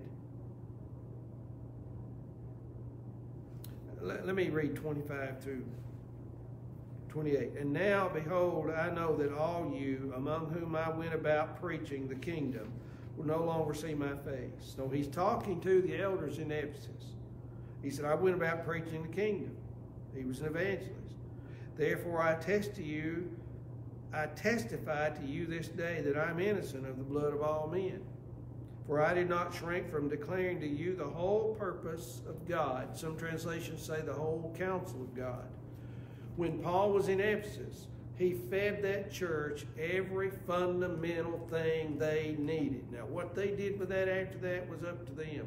S3: Let, let me read twenty-five through twenty-eight. And now, behold, I know that all you, among whom I went about preaching the kingdom, will no longer see my face. So he's talking to the elders in Ephesus. He said, I went about preaching the kingdom. He was an evangelist. Therefore I attest to you, I testify to you this day that I'm innocent of the blood of all men. For I did not shrink from declaring to you the whole purpose of God. Some translations say the whole counsel of God. When Paul was in Ephesus, he fed that church every fundamental thing they needed. Now, what they did with that after that was up to them.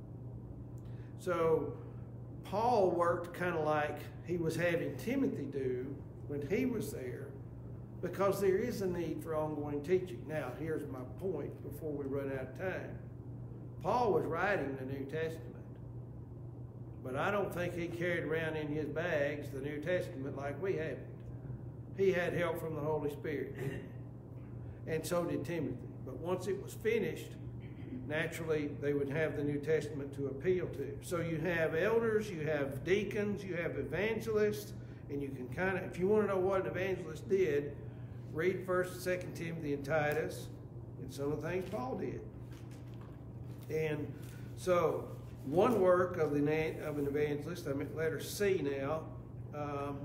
S3: So, Paul worked kind of like he was having Timothy do when he was there, because there is a need for ongoing teaching. Now, here's my point before we run out of time. Paul was writing the New Testament, but I don't think he carried around in his bags the New Testament like we have it. He had help from the Holy Spirit, and so did Timothy. But once it was finished, naturally they would have the New Testament to appeal to. So you have elders, you have deacons, you have evangelists, and you can kind of, if you want to know what an evangelist did, read First and Second Timothy and Titus, and some of the things Paul did. And so, one work of, the, of an evangelist, I'm at letter C now, um,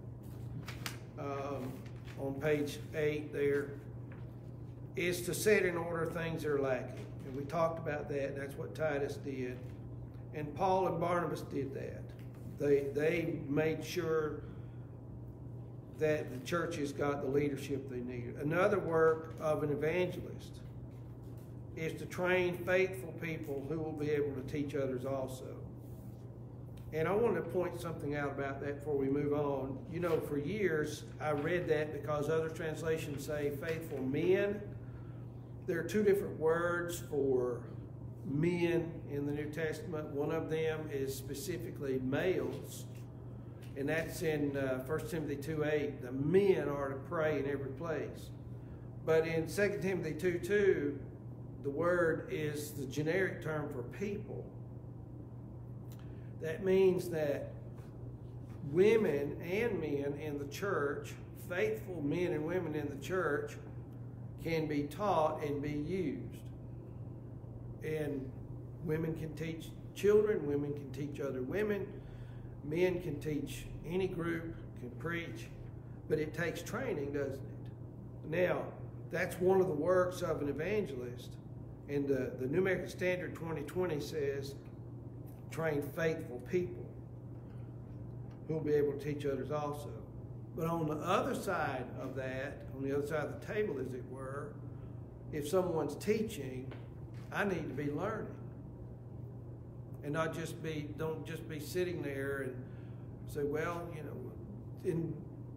S3: um, on page eight there, is to set in order things that are lacking. And we talked about that. That's what Titus did. And Paul and Barnabas did that. They, they made sure that the churches got the leadership they needed. Another work of an evangelist is to train faithful people who will be able to teach others also. And I wanted to point something out about that before we move on. You know, for years, I read that because other translations say faithful men. There are two different words for men in the New Testament. One of them is specifically males, and that's in uh, First Timothy two eight. The men are to pray in every place. But in Second Timothy two two, the word is the generic term for people. That means that women and men in the church, faithful men and women in the church, can be taught and be used. And women can teach children, women can teach other women, men can teach any group, can preach, but it takes training, doesn't it? Now, that's one of the works of an evangelist. And the, the New American Standard twenty twenty says, train faithful people who will be able to teach others also. But on the other side of that, on the other side of the table, as it were, if someone's teaching, I need to be learning. And not just be, don't just be sitting there and say, well, you know, in,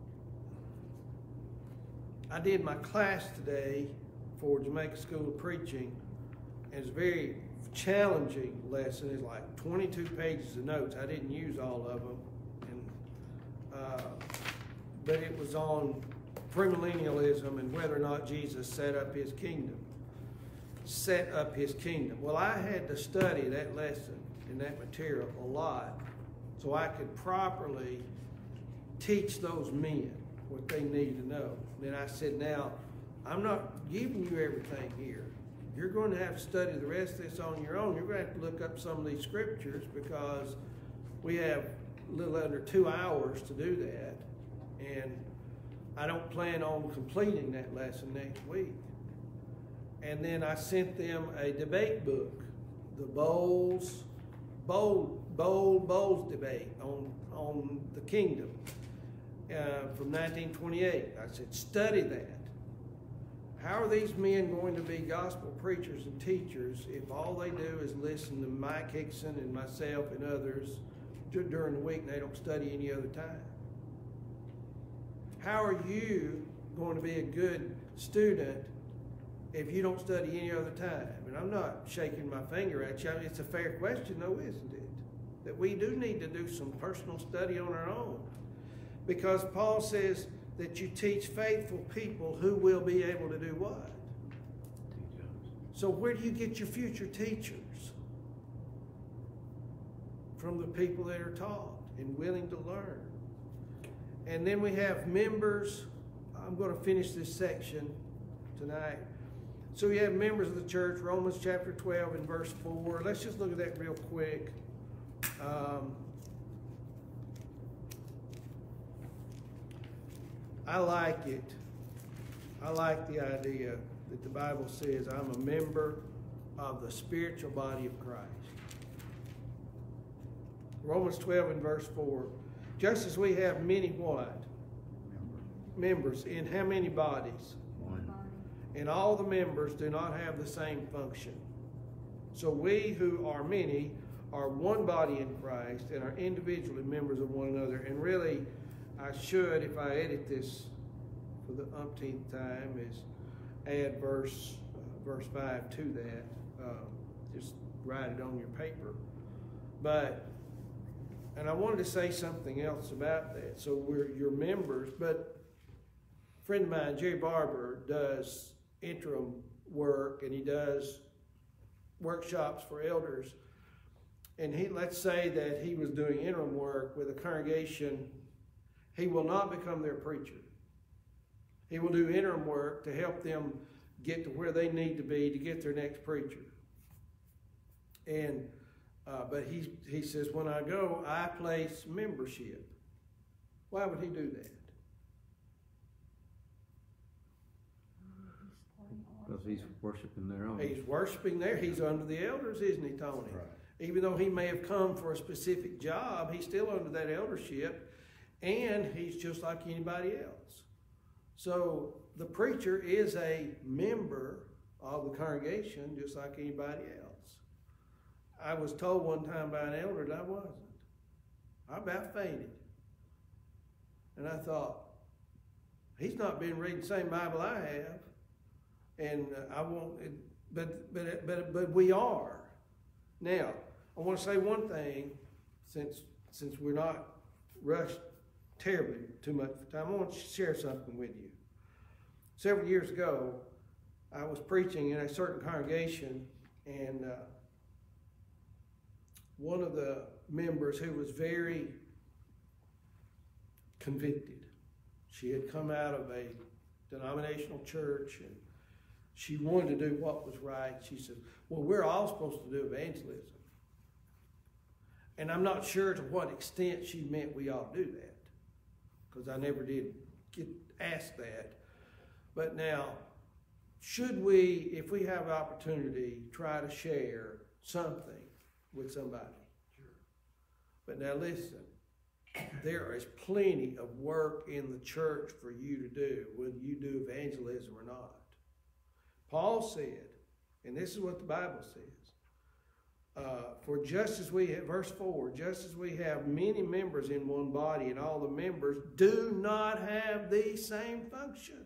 S3: I did my class today for Jamaica School of Preaching, and it's a very challenging lesson. It's like twenty-two pages of notes. I didn't use all of them. And, uh, but it was on premillennialism and whether or not Jesus set up his kingdom. Set up his kingdom. Well, I had to study that lesson and that material a lot so I could properly teach those men what they needed to know. And then I said, now, I'm not giving you everything here. You're going to have to study the rest of this on your own. You're going to have to look up some of these scriptures because we have a little under two hours to do that. And I don't plan on completing that lesson next week. And then I sent them a debate book, the Bowles, Bowl, Bowl, Bowles debate on, on the kingdom uh, from nineteen twenty-eight. I said, study that. How are these men going to be gospel preachers and teachers if all they do is listen to Mike Hickson and myself and others during the week and they don't study any other time? How are you going to be a good student if you don't study any other time? And I'm not shaking my finger at you. It's a fair question, though, isn't it? That we do need to do some personal study on our own. Because Paul says that you teach faithful people who will be able to do what?
S6: Teach
S3: So where do you get your future teachers? From the people that are taught and willing to learn. And then we have members. I'm going to finish this section tonight. So we have members of the church, Romans chapter twelve and verse four. Let's just look at that real quick. Um, I like it. I like the idea that the Bible says I'm a member of the spiritual body of Christ. Romans twelve and verse four. Just as we have many what? Members. In how many bodies?
S6: One.
S3: And all the members do not have the same function. So we who are many are one body in Christ and are individually members of one another. And really, I should, if I edit this for the umpteenth time, is add verse uh, verse five to that. Uh, just write it on your paper. But, and I wanted to say something else about that. So we're your members, but a friend of mine, Jerry Barber, does interim work, and he does workshops for elders. And he, let's say that he was doing interim work with a congregation, he will not become their preacher. He will do interim work to help them get to where they need to be to get their next preacher. And uh, but he he says, when I go, I place membership. Why would he do that?
S6: Because he's worshiping their own.
S3: He's worshiping there. He's under the elders, isn't he, Tony?
S1: Right.
S3: Even though he may have come for a specific job, he's still under that eldership, and he's just like anybody else. So the preacher is a member of the congregation, just like anybody else. I was told one time by an elder that I wasn't. I about fainted. And I thought, he's not been reading the same Bible I have. And uh, I won't, it, but, but, but, but we are. Now, I want to say one thing, since, since we're not rushed terribly too much for time. I want to share something with you. Several years ago, I was preaching in a certain congregation, and uh, one of the members who was very convicted, she had come out of a denominational church, and she wanted to do what was right. She said, well, we're all supposed to do evangelism. And I'm not sure to what extent she meant we ought to do that, because I never did get asked that. But now, should we, if we have opportunity, try to share something with somebody? Sure. But now listen, there is plenty of work in the church for you to do, whether you do evangelism or not. Paul said, and this is what the Bible says, uh, for just as we have, verse four, just as we have many members in one body, and all the members do not have the same function.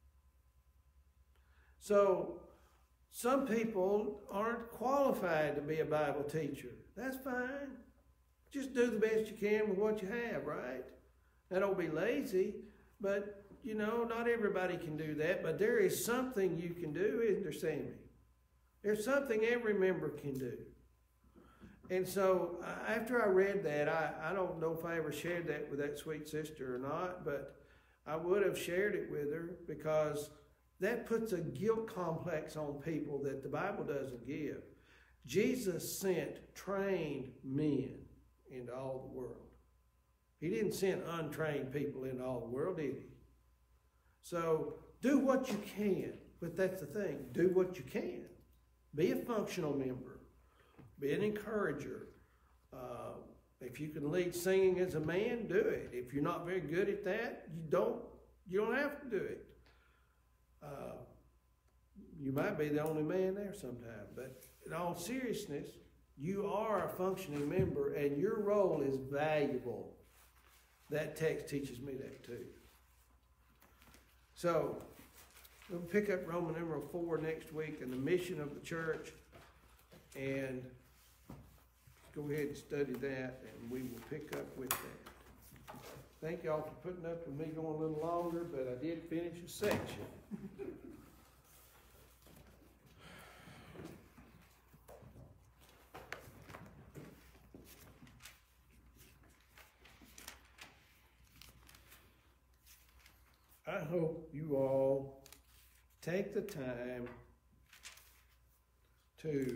S3: So, some people aren't qualified to be a Bible teacher. That's fine. Just do the best you can with what you have, right? Now, don't be lazy, but, you know, not everybody can do that. But there is something you can do, isn't there, Sammy? There's something every member can do. And so, uh, after I read that, I, I don't know if I ever shared that with that sweet sister or not, but I would have shared it with her, because that puts a guilt complex on people that the Bible doesn't give. Jesus sent trained men into all the world. He didn't send untrained people into all the world, did he? So do what you can, but that's the thing. Do what you can. Be a functional member. Be an encourager. Uh, if you can lead singing as a man, do it. If you're not very good at that, you don't, you don't have to do it. Uh, you might be the only man there sometime, but in all seriousness, you are a functioning member, and your role is valuable. That text teaches me that too. So, we'll pick up Roman number four next week and the mission of the church, and go ahead and study that, and we will pick up with that. Thank y'all for putting up with me going a little longer, but I did finish a section. I hope you all take the time to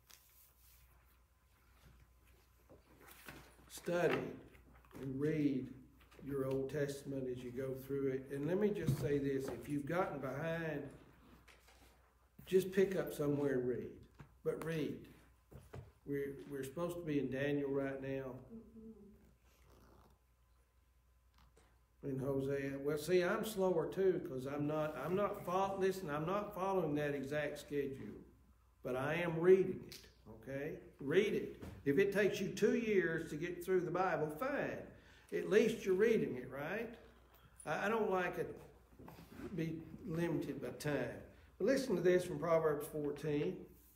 S3: study and read your Old Testament as you go through it. And let me just say this, if you've gotten behind, just pick up somewhere and read. But read. We're, we're supposed to be in Daniel right now. In Hosea. Well, see, I'm slower too, because I'm not, I'm not following, listen, I'm not following that exact schedule. But I am reading it, okay? Read it. If it takes you two years to get through the Bible, fine. At least you're reading it, right? I, I don't like it be limited by time. But listen to this from Proverbs fourteen.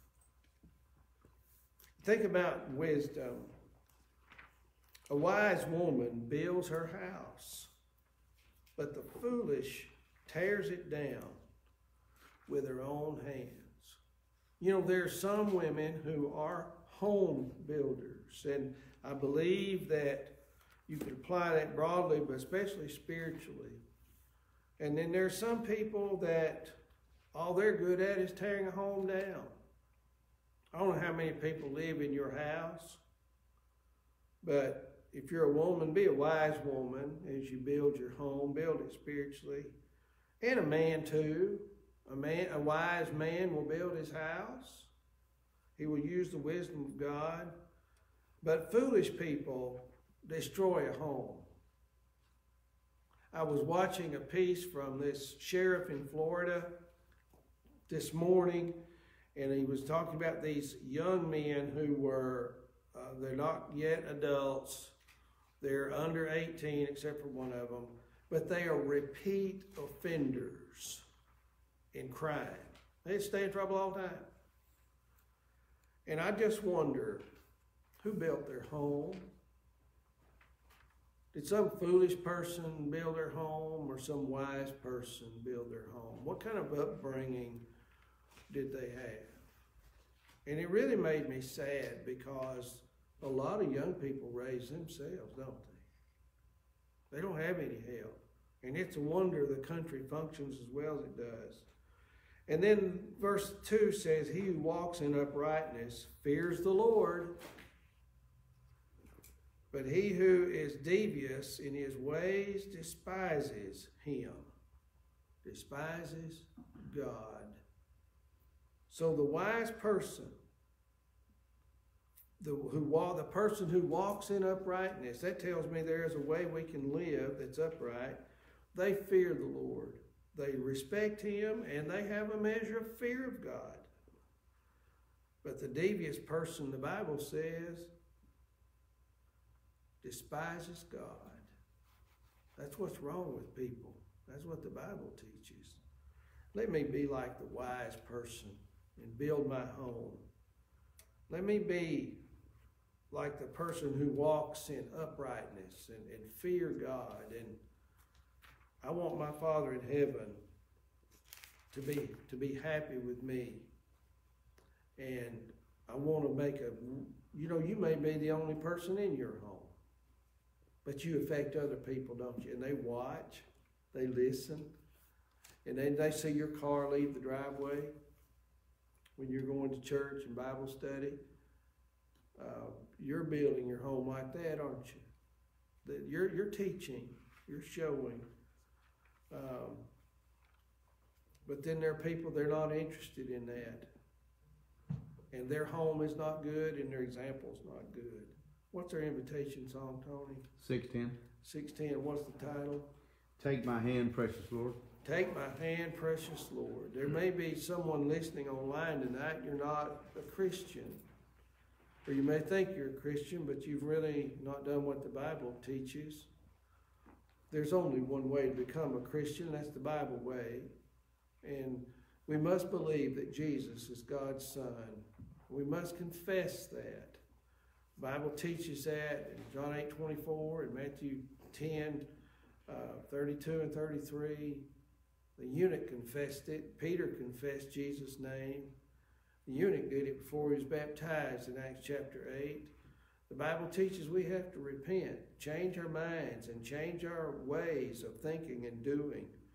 S3: Think about wisdom. A wise woman builds her house, but the foolish tears it down with her own hands. You know, there are some women who are home builders, and I believe that you could apply that broadly, but especially spiritually. And then there are some people that all they're good at is tearing a home down. I don't know how many people live in your house, but if you're a woman, be a wise woman as you build your home, build it spiritually. And a man too. A man, a wise man will build his house. He will use the wisdom of God. But foolish people destroy a home. I was watching a piece from this sheriff in Florida this morning, and he was talking about these young men who were, uh, they're not yet adults. They're under eighteen, except for one of them, but they are repeat offenders in crime. They stay in trouble all the time. And I just wonder, who built their home? Did some foolish person build their home, or some wise person build their home? What kind of upbringing did they have? And it really made me sad, because a lot of young people raise themselves, don't they? They don't have any help. And it's a wonder the country functions as well as it does. And then verse two says, he who walks in uprightness fears the Lord, but he who is devious in his ways despises him. Despises God. So the wise person, the, who, the person who walks in uprightness, that tells me there is a way we can live that's upright. They fear the Lord. They respect him, and they have a measure of fear of God. But the devious person, the Bible says, despises God. That's what's wrong with people. That's what the Bible teaches. Let me be like the wise person and build my home. Let me be like the person who walks in uprightness and, and fear God. And I want my Father in heaven to be, to be happy with me. And I want to make a, you know, you may be the only person in your home, but you affect other people, don't you? And they watch, they listen, and then they see your car leave the driveway when you're going to church and Bible study. Uh, you're building your home like that, aren't you? That you're, you're teaching, you're showing. Um, but then there are people, they're not interested in that. And their home is not good, and their example's not good. What's their invitation song, Tony?
S6: six ten.
S3: six ten, what's the title?
S6: Take my hand, precious Lord.
S3: Take my hand, precious Lord. There may be someone listening online tonight, you're not a Christian. Or you may think you're a Christian, but you've really not done what the Bible teaches. There's only one way to become a Christian, and that's the Bible way. And we must believe that Jesus is God's Son. We must confess that. The Bible teaches that in John eight twenty-four and Matthew ten, uh, thirty-two and thirty-three. The eunuch confessed it. Peter confessed Jesus' name. The eunuch did it before he was baptized in Acts chapter eight. The Bible teaches we have to repent, change our minds, and change our ways of thinking and doing.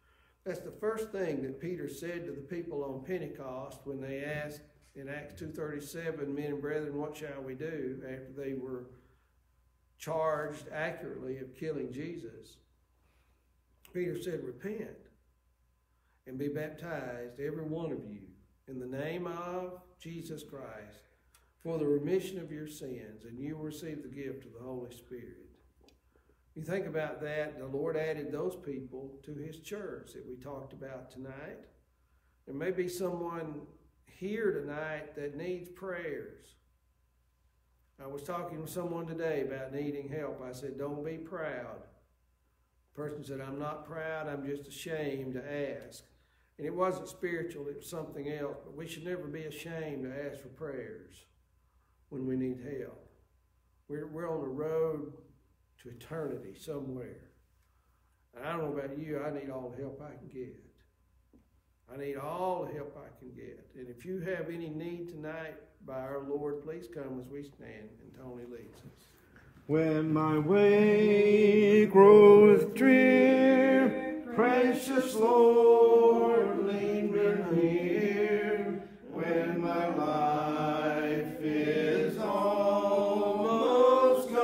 S3: That's the first thing that Peter said to the people on Pentecost when they asked in Acts two thirty-seven, men and brethren, what shall we do, after they were charged accurately of killing Jesus. Peter said, repent and be baptized, every one of you, in the name of Jesus Christ, for the remission of your sins, and you will receive the gift of the Holy Spirit. You think about that, the Lord added those people to his church that we talked about tonight. There may be someone here tonight that needs prayers. I was talking to someone today about needing help. I said, don't be proud. The person said, I'm not proud, I'm just ashamed to ask. And it wasn't spiritual, it was something else. But we should never be ashamed to ask for prayers when we need help. We're, we're on the road to eternity somewhere. And I don't know about you, I need all the help I can get. I need all the help I can get. And if you have any need tonight, by our Lord, please come as we stand and Tony leads us.
S1: When my way grows drear, precious Lord, lead me near. When my life is almost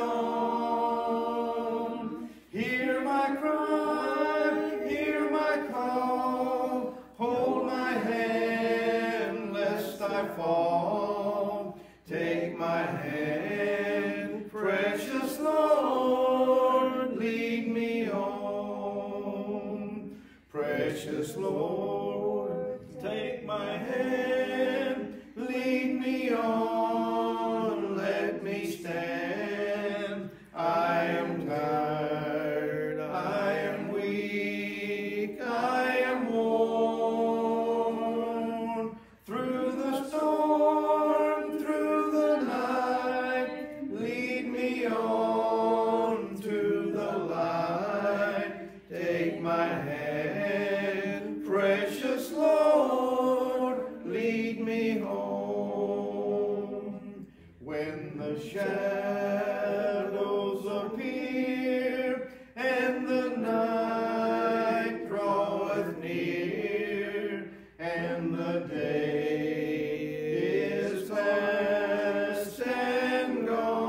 S1: gone, hear my cry, hear my call, hold my hand lest I fall. Take my hand, precious Lord, lead me on. Precious Lord, take my hand, lead me on. Let me stand. I am tired, I am weak, I am worn. Through the storm, through the night, lead me on to the light. Take my hand, precious Lord, lead me home. When the shadows appear and the night draweth near and the day is past and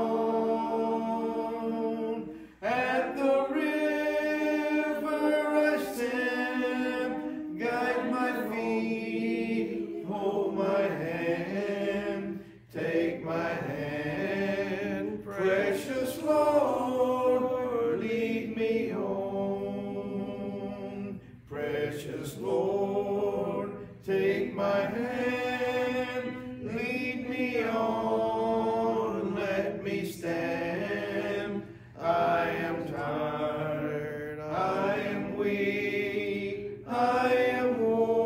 S1: gone, at the river I stand, guide my feet, hold my hand, take my hand, precious Lord, lead me home. Precious Lord, take my hand, lead me on, let me stand. I am tired, I am weak, I am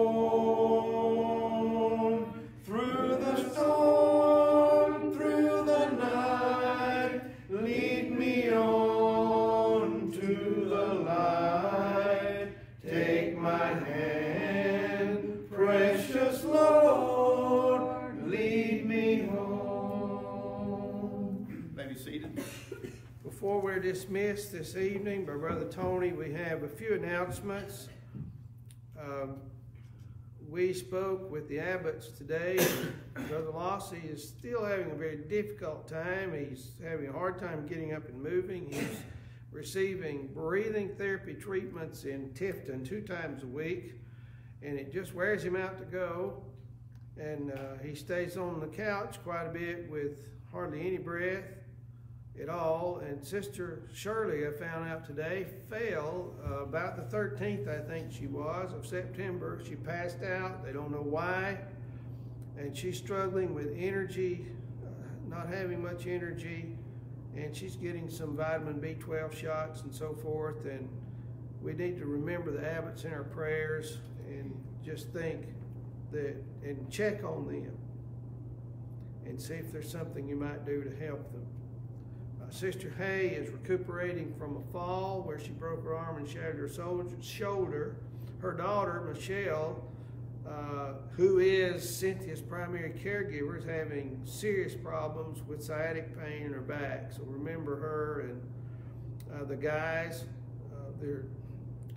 S1: worn. Through the storm, through the night, lead me on to the light. Take my hand, precious Lord, lead me home. May be seated.
S3: Before we're dismissed this evening by Brother Tony, we have a few announcements. Um, we spoke with the Abbotts today. Brother Lossy is still having a very difficult time. He's having a hard time getting up and moving. He's receiving breathing therapy treatments in Tifton two times a week, and it just wears him out to go. And uh, he stays on the couch quite a bit with hardly any breath at all. And Sister Shirley, I found out today, fell uh, about the thirteenth, I think she was, of September. She passed out. They don't know why. And she's struggling with energy, uh, not having much energy. And she's getting some vitamin B twelve shots and so forth. And we need to remember the Abbotts in our prayers and just think that, and check on them and see if there's something you might do to help them. Uh, Sister Hay is recuperating from a fall where she broke her arm and shattered her shoulder. Her daughter, Michelle, uh, who is Cynthia's primary caregiver, is having serious problems with sciatic pain in her back. So remember her and uh, the guys. Uh, they're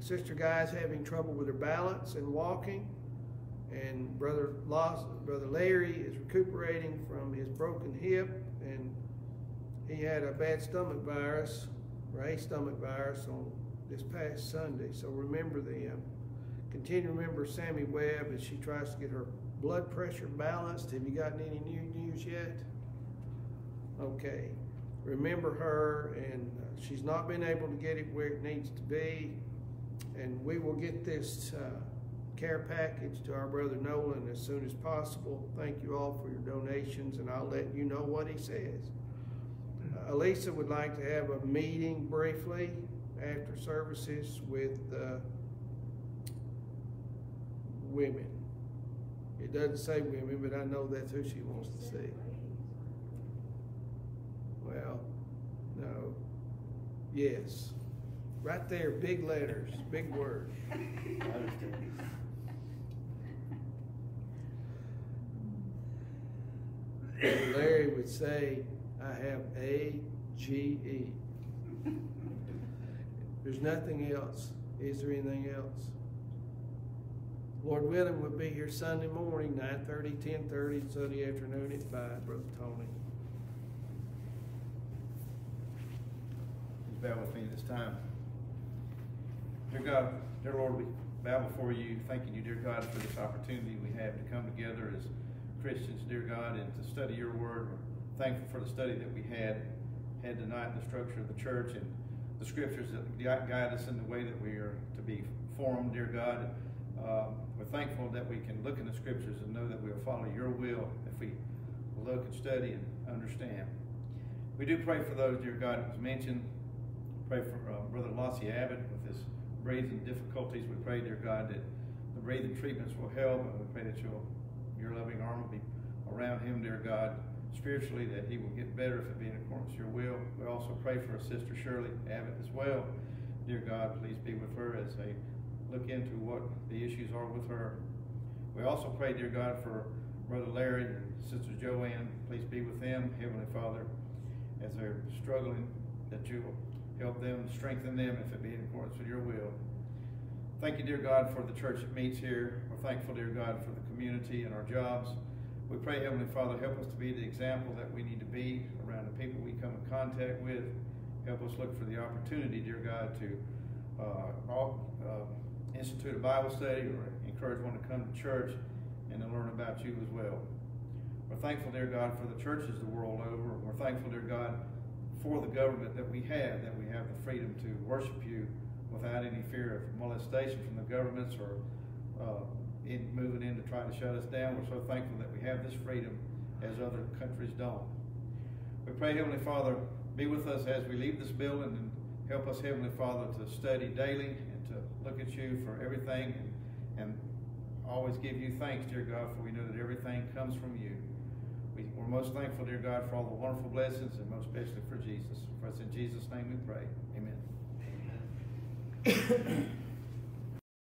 S3: Sister Guy's having trouble with her balance and walking, and Brother Los, Brother Larry is recuperating from his broken hip, and he had a bad stomach virus, or a stomach virus, on this past Sunday. So remember them. Continue to remember Sammy Webb as she tries to get her blood pressure balanced. Have you gotten any new news yet? Okay. Remember her, and uh, she's not been able to get it where it needs to be. And we will get this uh, care package to our brother Nolan as soon as possible. Thank you all for your donations, and I'll let you know what he says. Uh, Elisa would like to have a meeting briefly after services with uh, women. It doesn't say women, but I know that's who she wants to see. Well, no. Yes. Right there, big letters, big words. Larry would say, I have A G E. There's nothing else. Is there anything else? Lord willing, we'll be here Sunday morning, nine thirty, ten thirty, Sunday afternoon at five, Brother Tony.
S1: Please bow with me this time. Dear God, dear Lord, we bow before you, thanking you, dear God, for this opportunity we have to come together as Christians, dear God, and to study your word. We're thankful for the study that we had had tonight in the structure of the church and the scriptures that guide us in the way that we are to be formed, dear God. Uh, we're thankful that we can look in the scriptures and know that we'll follow your will if we look and study and understand. We do pray for those, dear God, that was mentioned. Pray for uh, Brother Lossie Abbott with his breathing difficulties. We pray, dear God, that the breathing treatments will help, and we pray that you'll, your loving arm will be around him, dear God, spiritually, that he will get better if it be in accordance with your will. We also pray for our sister Shirley Abbott as well. Dear God, please be with her as they look into what the issues are with her. We also pray, dear God, for Brother Larry and Sister Joanne. Please be with them, Heavenly Father, as they're struggling, that you will help them, strengthen them if it be in accordance with your will. Thank you, dear God, for the church that meets here. We're thankful, dear God, for the community and our jobs. We pray, Heavenly Father, help us to be the example that we need to be around the people we come in contact with. Help us look for the opportunity, dear God, to uh, all, uh, institute a Bible study or encourage one to come to church and to learn about you as well. We're thankful, dear God, for the churches the world over. We're thankful, dear God, for the government that we have, that we have the freedom to worship you without any fear of molestation from the governments or uh, in moving in to try to shut us down. We're so thankful that we have this freedom as other countries don't. We pray, Heavenly Father, be with us as we leave this building, and help us, Heavenly Father, to study daily and to look at you for everything, and, and always give you thanks, dear God, for we know that everything comes from you. We, we're most thankful, dear God, for all the wonderful blessings, and most especially for Jesus. For us in Jesus' name we pray. Amen. Amen.